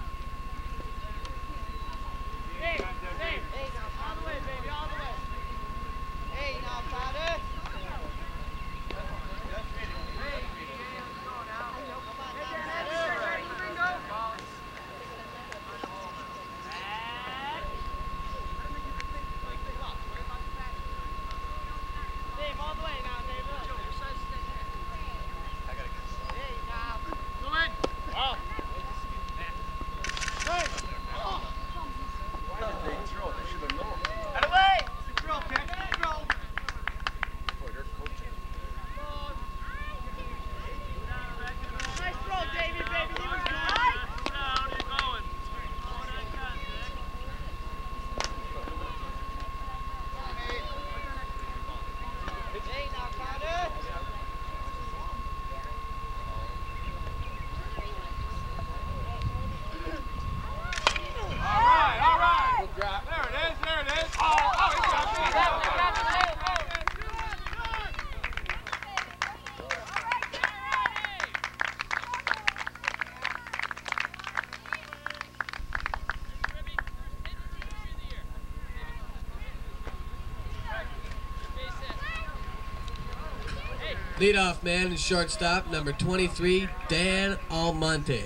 Leadoff man and shortstop, number twenty-three, Dan Almonte.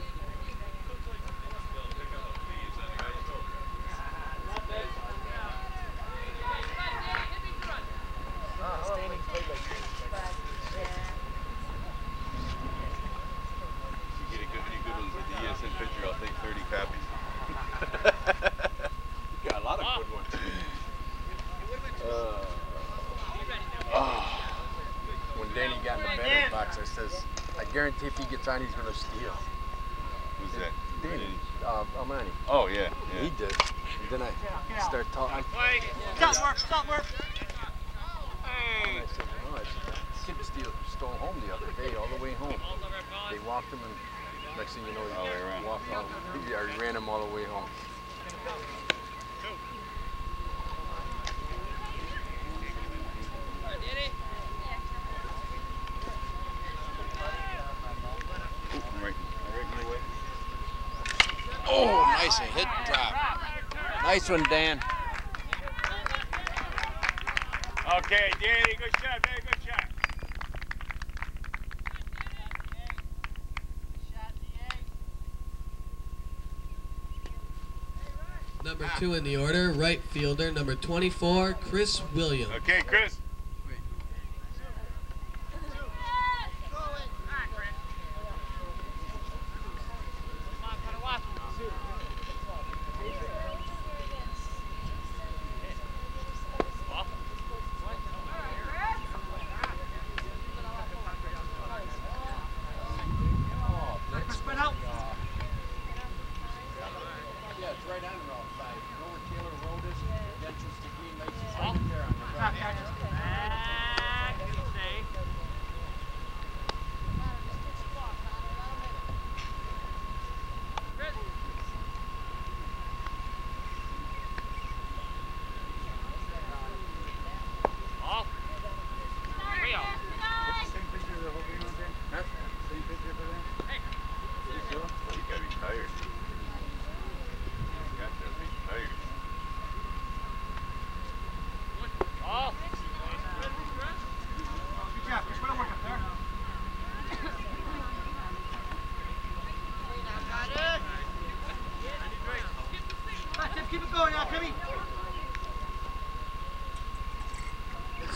If he gets on, he's going to steal. Who's that? Danny. Uh, Almani. Oh, yeah, yeah. He did. And then I start talking. Stop work, stop work. And I said, you know, I kid steal, stole home the other day, all the way home. They walked him, and next thing you know, all the way around. Walked all, he, he ran him all the way home. Oh, nice hit drop. Nice one, Dan. Okay, Danny, good shot, very good shot. Number two in the order, right fielder, number twenty-four, Chris Williams. Okay, Chris. Yeah, it's right on the wrong side. You know where Taylor Road is? Then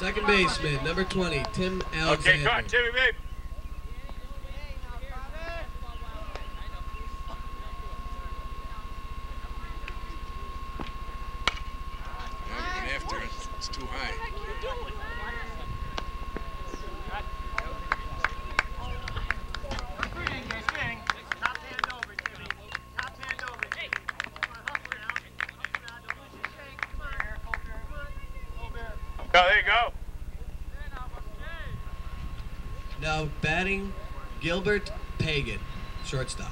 Second baseman, number twenty, Tim Alexander. Okay, come on, Timmy, babe. Yeah, you're after it. It's too high. Oh, there you go. Now batting, Gilbert Pagan, shortstop.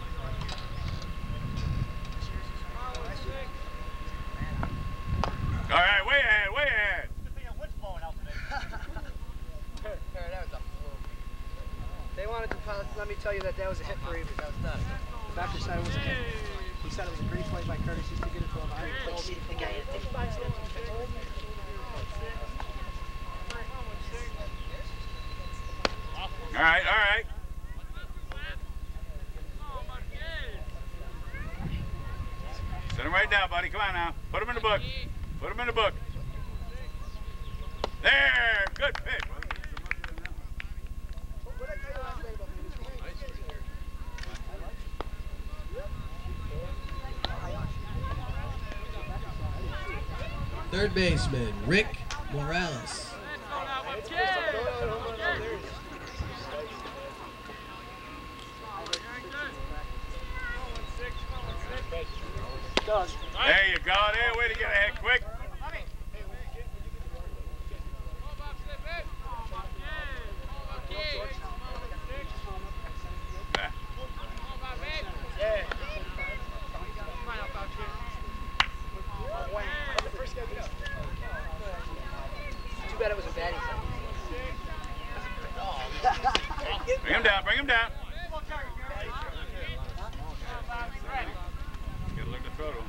All right, way ahead, way ahead. They wanted to let me tell you that that was a hit for Avery. That was not. The doctor said it was a hit. He said it was a great play by Curtis just to get it to him. I told me the guy had to take five steps. All right, all right. Set him right down, buddy. Come on now. Put him in the book. Put him in the book. There. Good pitch. Third baseman, Rick Morales. There you go. There, way to get ahead quick. Too bad it was a baddie. Bring him down. Bring him down. Gotta look at the photo.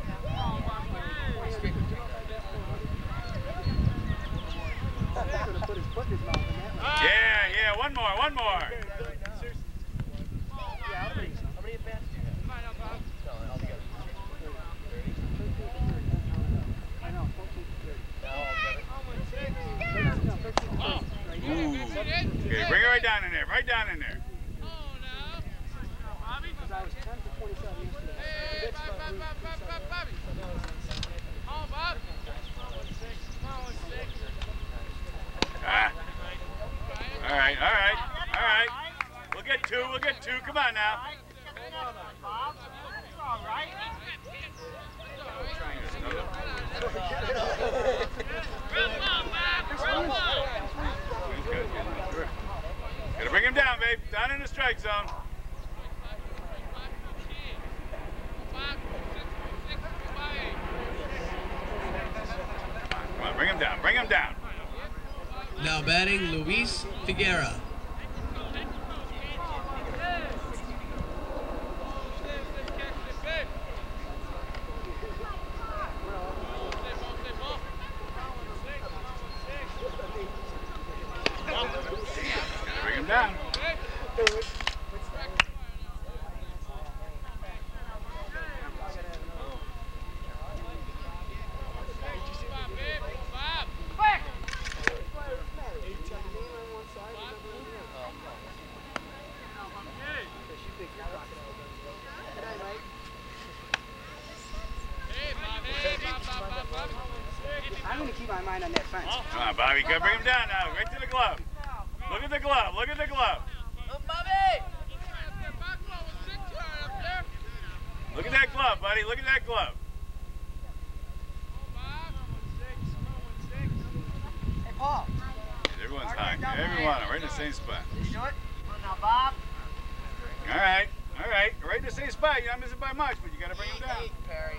Yeah, yeah. One more. One more. Ooh. Okay, bring it right down in there. Right down in there. Ah. All right, all right, all right. We'll get two, we'll get two. Come on now. Gotta bring him down, babe. Down in the strike zone. Come on, bring him down, bring him down. Now batting, Luis Figuera. Bring him down. I'm going to keep my mind on that fence. Come on, Bobby. Gotta bring him down now. Right to the glove. Look at the glove. Look at the glove. Look at that glove, buddy. Look at that glove. Hey, Paul. Everyone's high. Everyone, right in the same spot. You do it? Well, now, Bob. All right. All right. Right in the same spot. You're not missing by much, but you got to bring him down. Hey, Perry.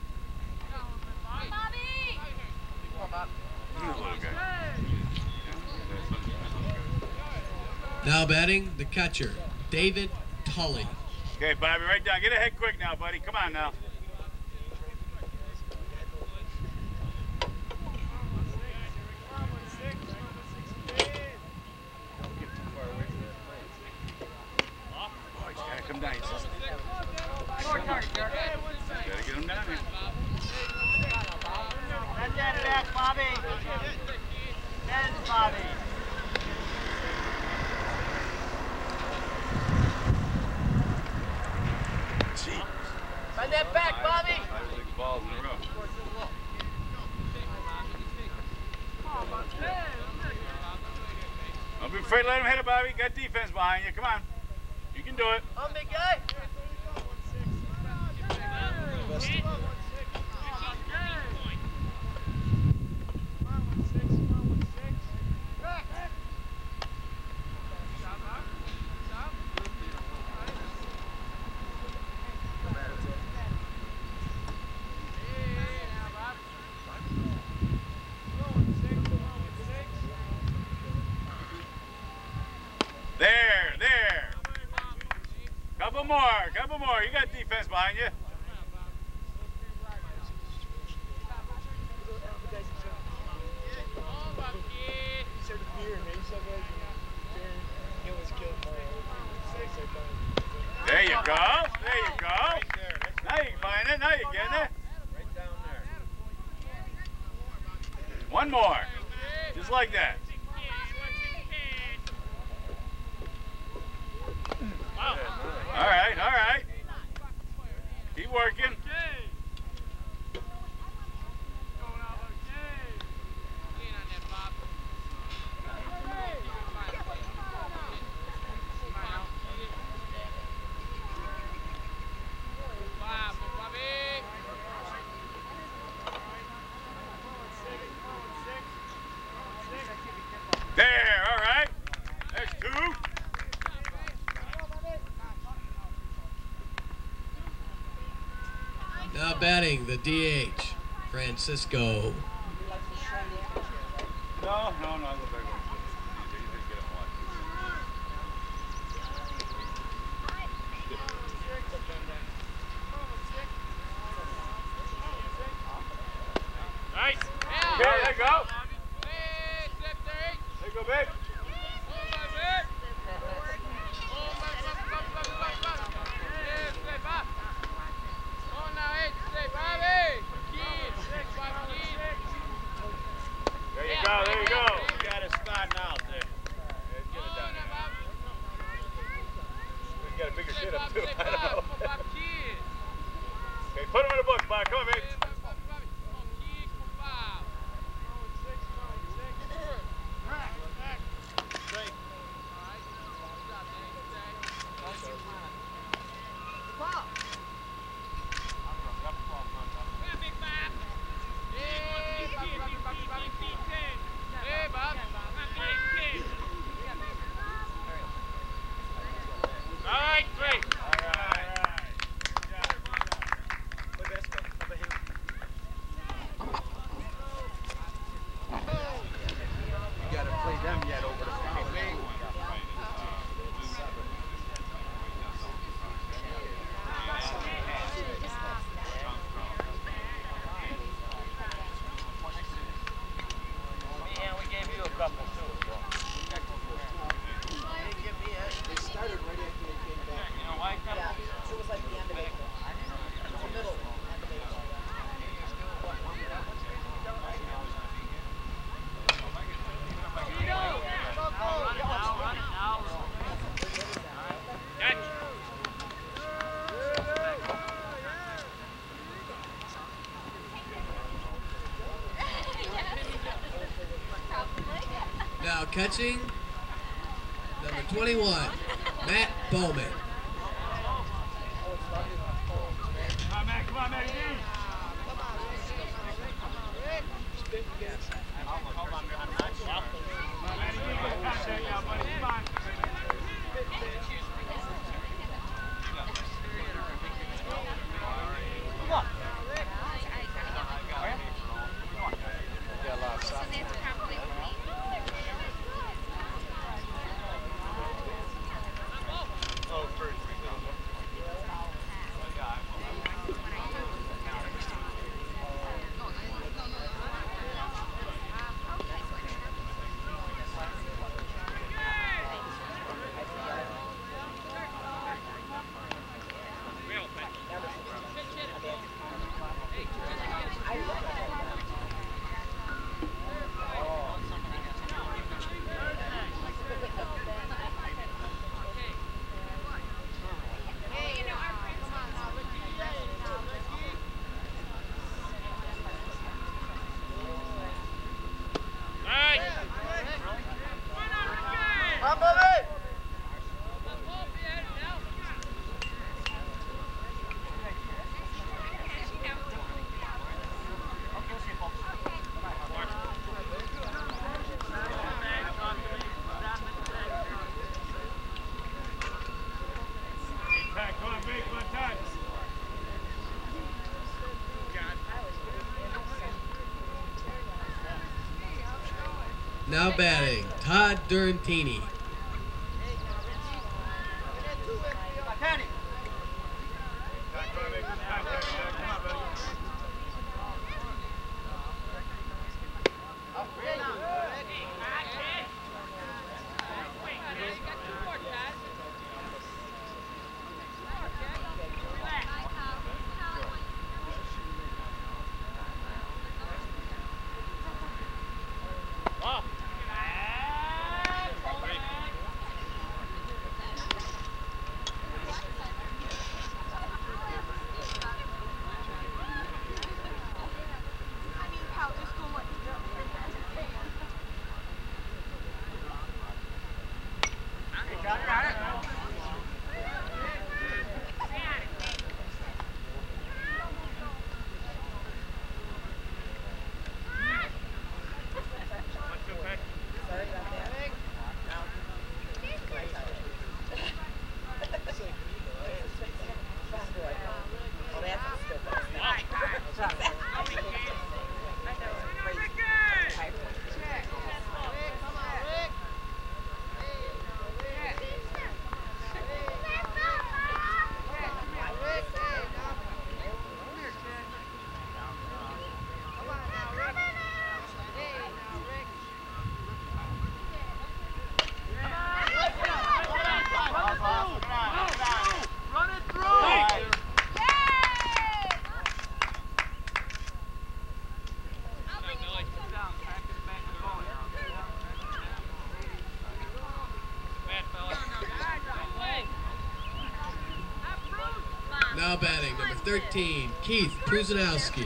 Bobby! Come on, Bob. Little guy. Now batting, the catcher, David Tully. Okay, Bobby, right down. Get ahead quick now, buddy. Come on now. Oh, he's got to come down. He's just... Gotta get him down here. That's that back, Bobby. End, Bobby. Gee. Send that back, Bobby. Five big balls in a row. Don't be afraid to let him hit it, Bobby. Got defense behind you. Come on. You can do it. On, big guy. There, there. Couple more, couple more. You got defense behind you. There you go. There you go. Now you can find it. Now you're getting it. Right down there. One more. Just like that. All right, all right. Keep working. There, all right. There's two. Now batting the D H, Francisco. No, no, no. I go back. Get him one. Nice. Okay, there you go. There you go, big. There you go, there you go. You got a spot now, there. Get it down there. He's got a bigger shit up too. I don't know. Okay, put him in the books, Bob. Come on, big. All right, great. You got to play them yet over the foul. Yeah, we gave you a couple too. They started right after they came back. You know why? Yeah, so it was like the end of April. The middle, end of April. Now catching number twenty-one, Matt Bowman. Come on, man. Come on, man. Oh, Now batting, Todd Durantini. Now batting, number thirteen, Keith Pruzanowski.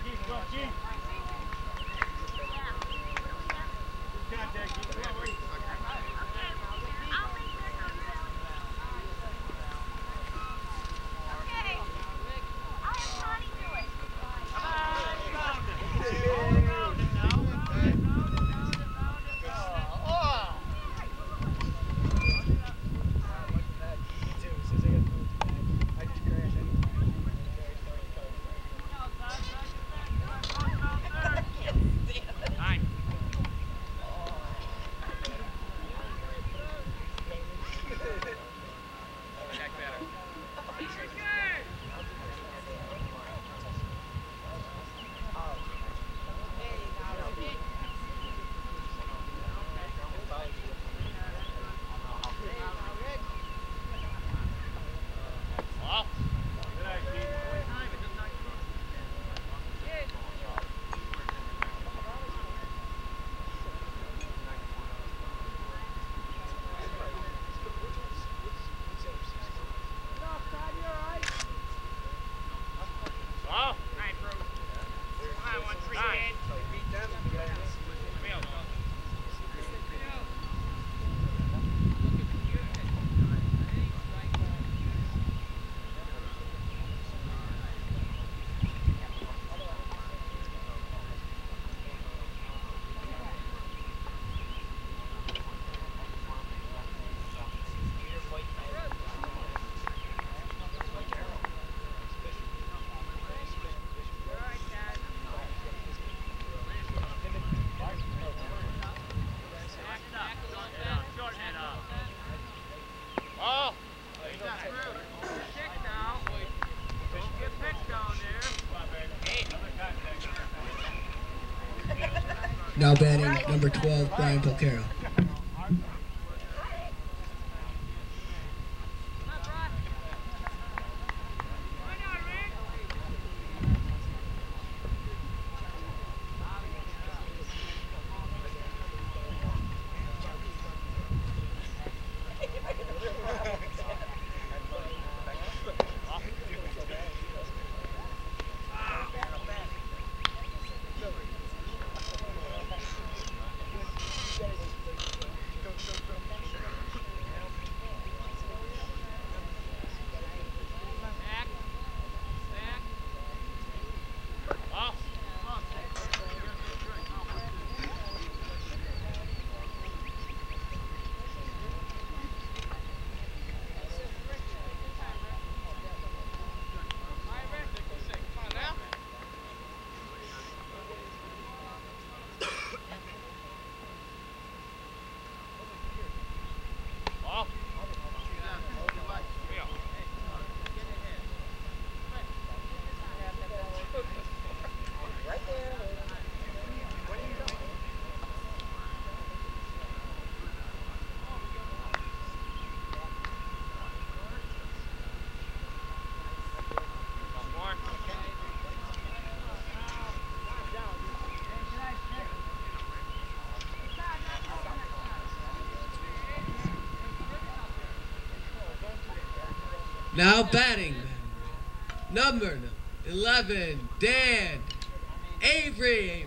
Now batting, number twelve, Brian Polcaro. Now batting, number eleven, Dan Avery.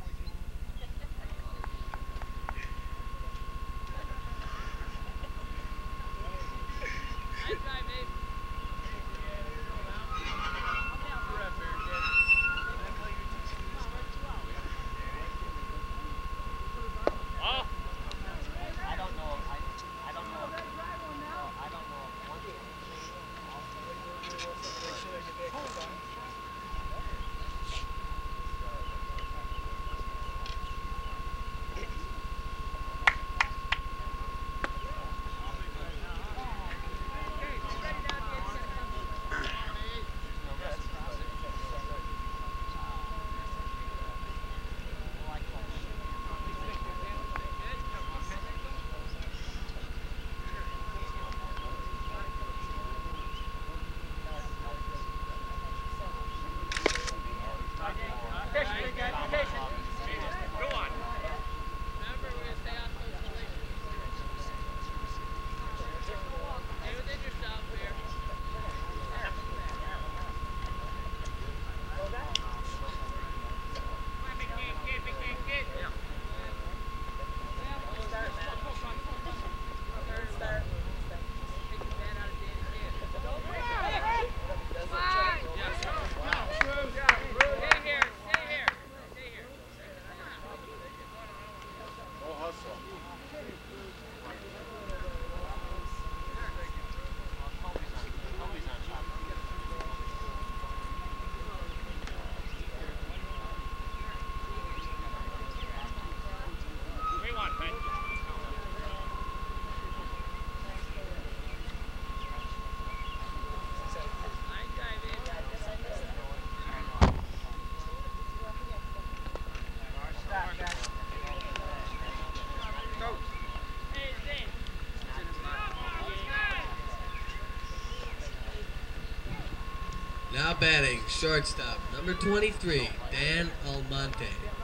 Now batting, shortstop, number twenty-three, Dan Almonte.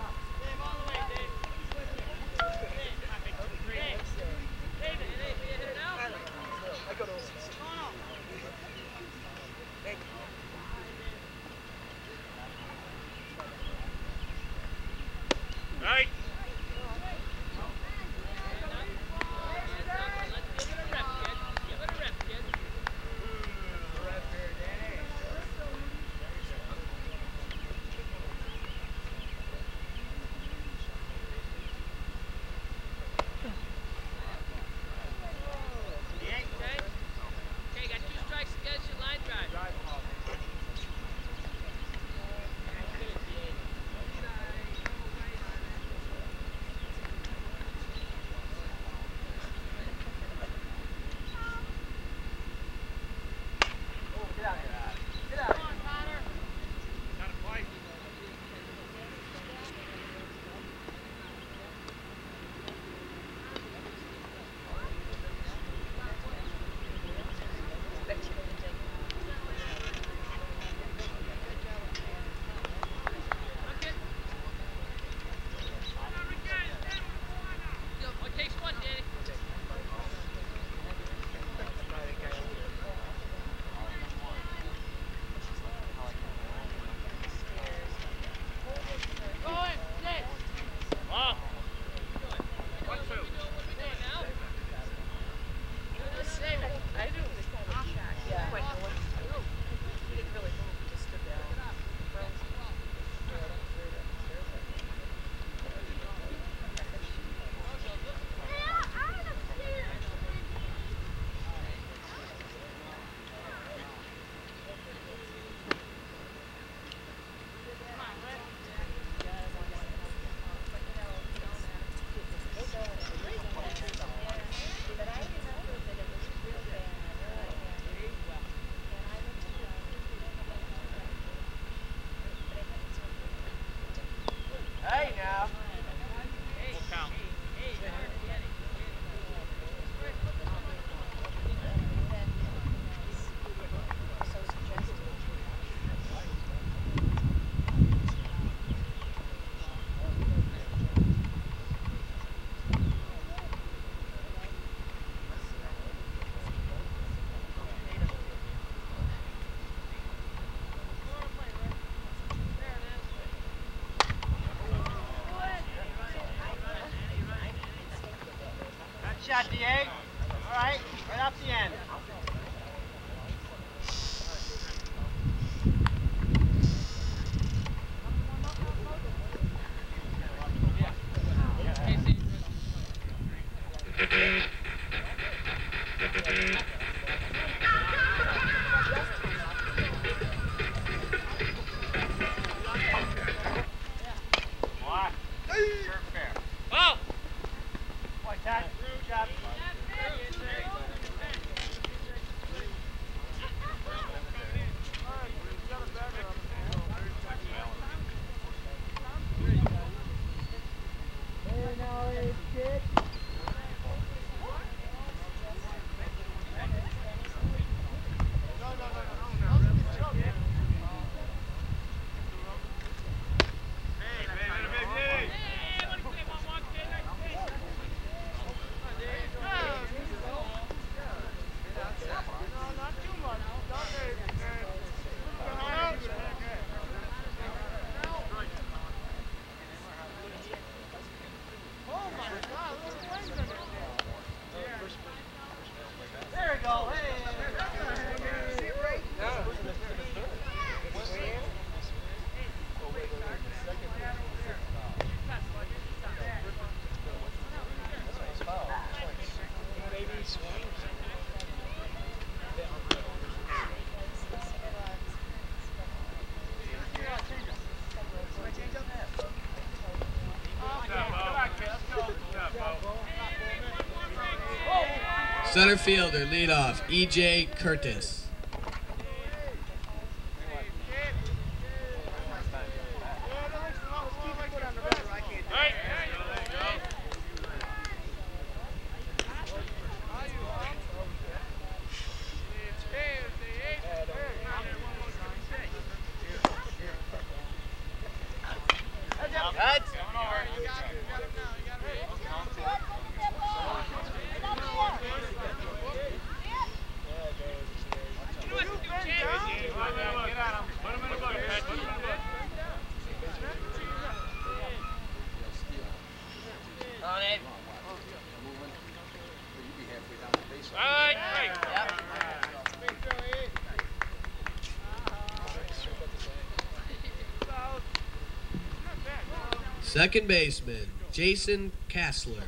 Right. shot, D A. All right, right off the end. Oh! White tag. Good job. There we go. Hey. Center fielder, leadoff, E J Curtis. Second baseman, Jason Kassler.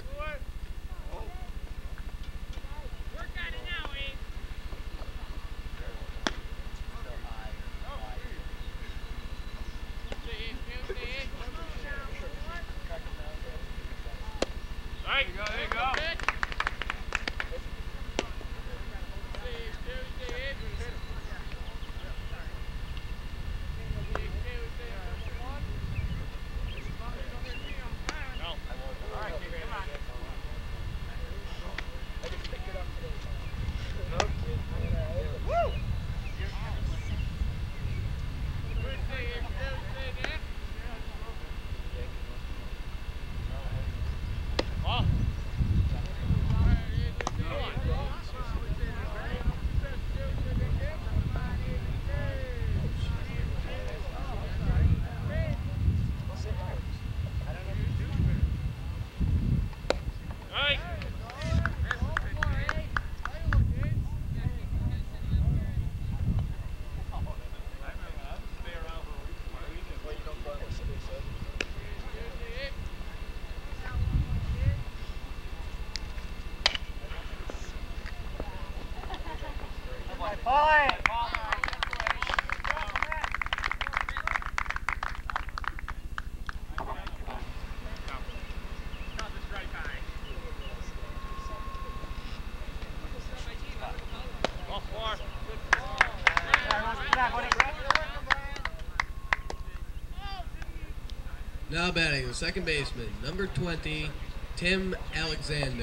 Now batting the second baseman, number twenty, Tim Alexander.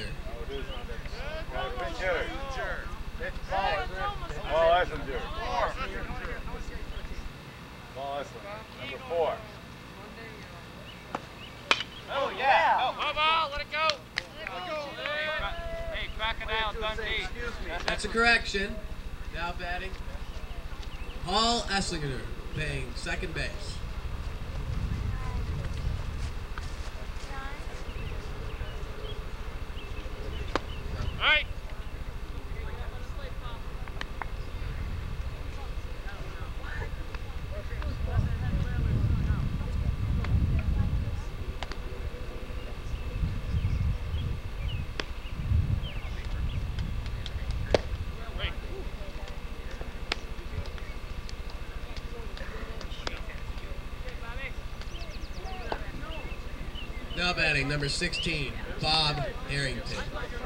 Paul Eslinger. Paul Eslinger, number four. Oh, yeah. Oh, oh, ball, let it go. Let it go. Hey, Crocodile Dundee. That's a correction. Now batting, Paul Eslinger, playing second base. Now batting, number sixteen, Bob Harrington.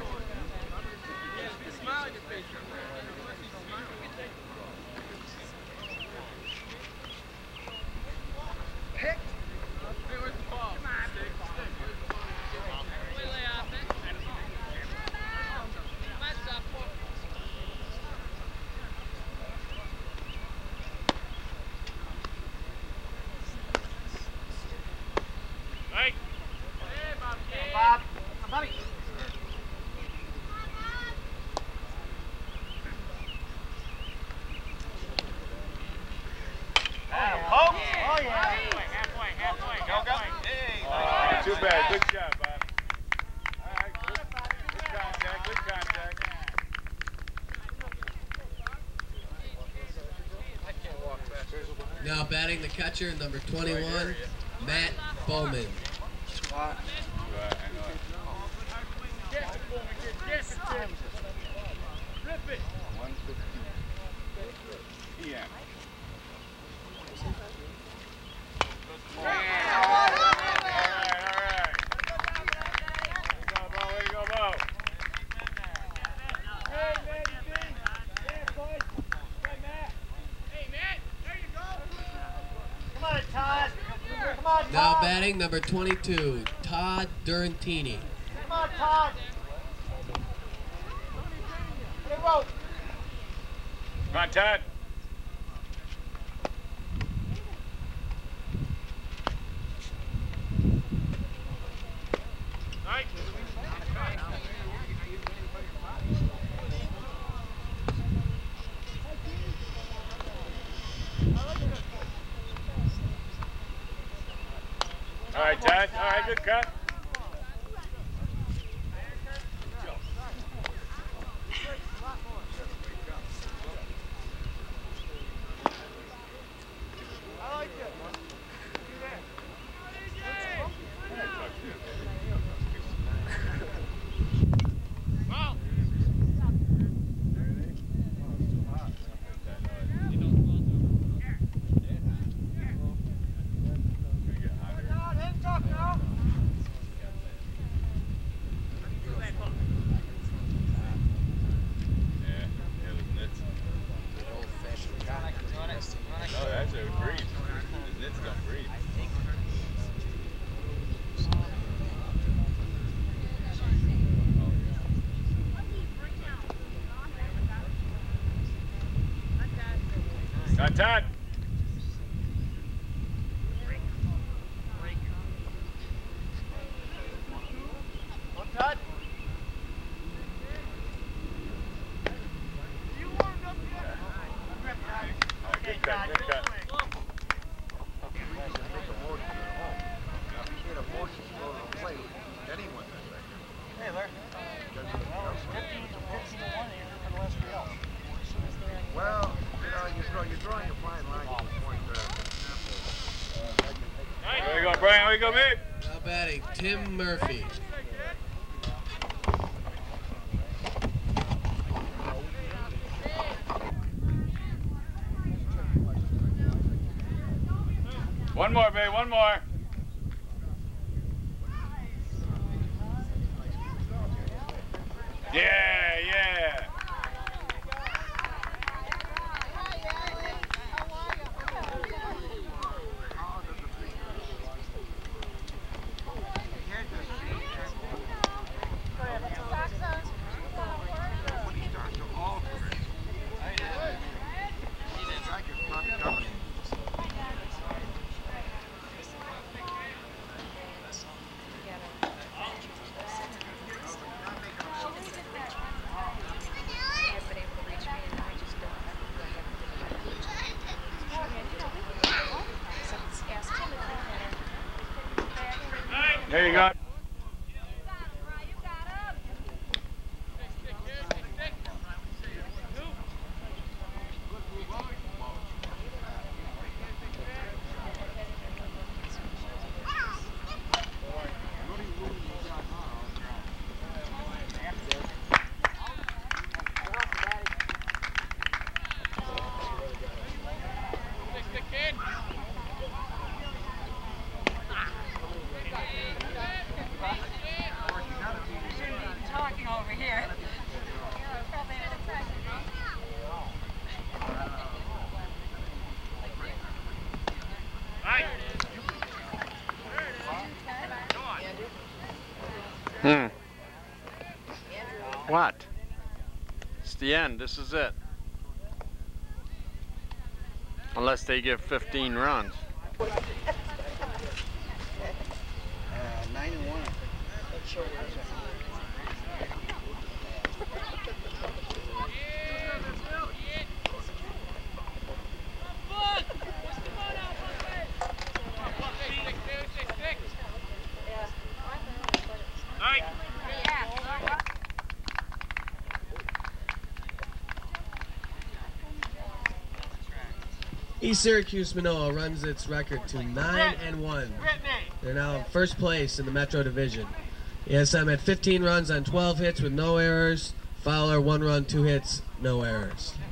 Bob. Bobby. Oh, Oh, yeah. halfway, halfway, Go, go. Hey, nice. Too bad. Good shot, Bob. All right, good, good contact, good contact. Now batting the catcher, number twenty-one, Matt Bowman. Right, I know it. one fifteen P M All right, all right. Way to go, Bo. Way to go, Bo. Come on, Todd. Come on, Todd. Now batting, number twenty-two, Todd Durantini. Come on, Todd. Hey, Rope. Come on, Todd. All right, Todd. All right, good cut. No, that's a breeze. The nits don't breathe. Got Todd. One, Todd. Good cut, good cut. Hey, Larry. Well, it's fifteen to one here for the last three outs. Well, you know, you're, draw, you're drawing a fine line to the point there. There you go, Brian. There you go, babe. Now batting, Tim Murphy. One more, babe. One more. Yeah, yeah. There you go. the end. This is it. Unless they give fifteen runs. Uh, nine and one. East Syracuse Manoa runs its record to nine and one. They're now in first place in the Metro Division. E S M had fifteen runs on twelve hits with no errors. Fowler one run, two hits, no errors.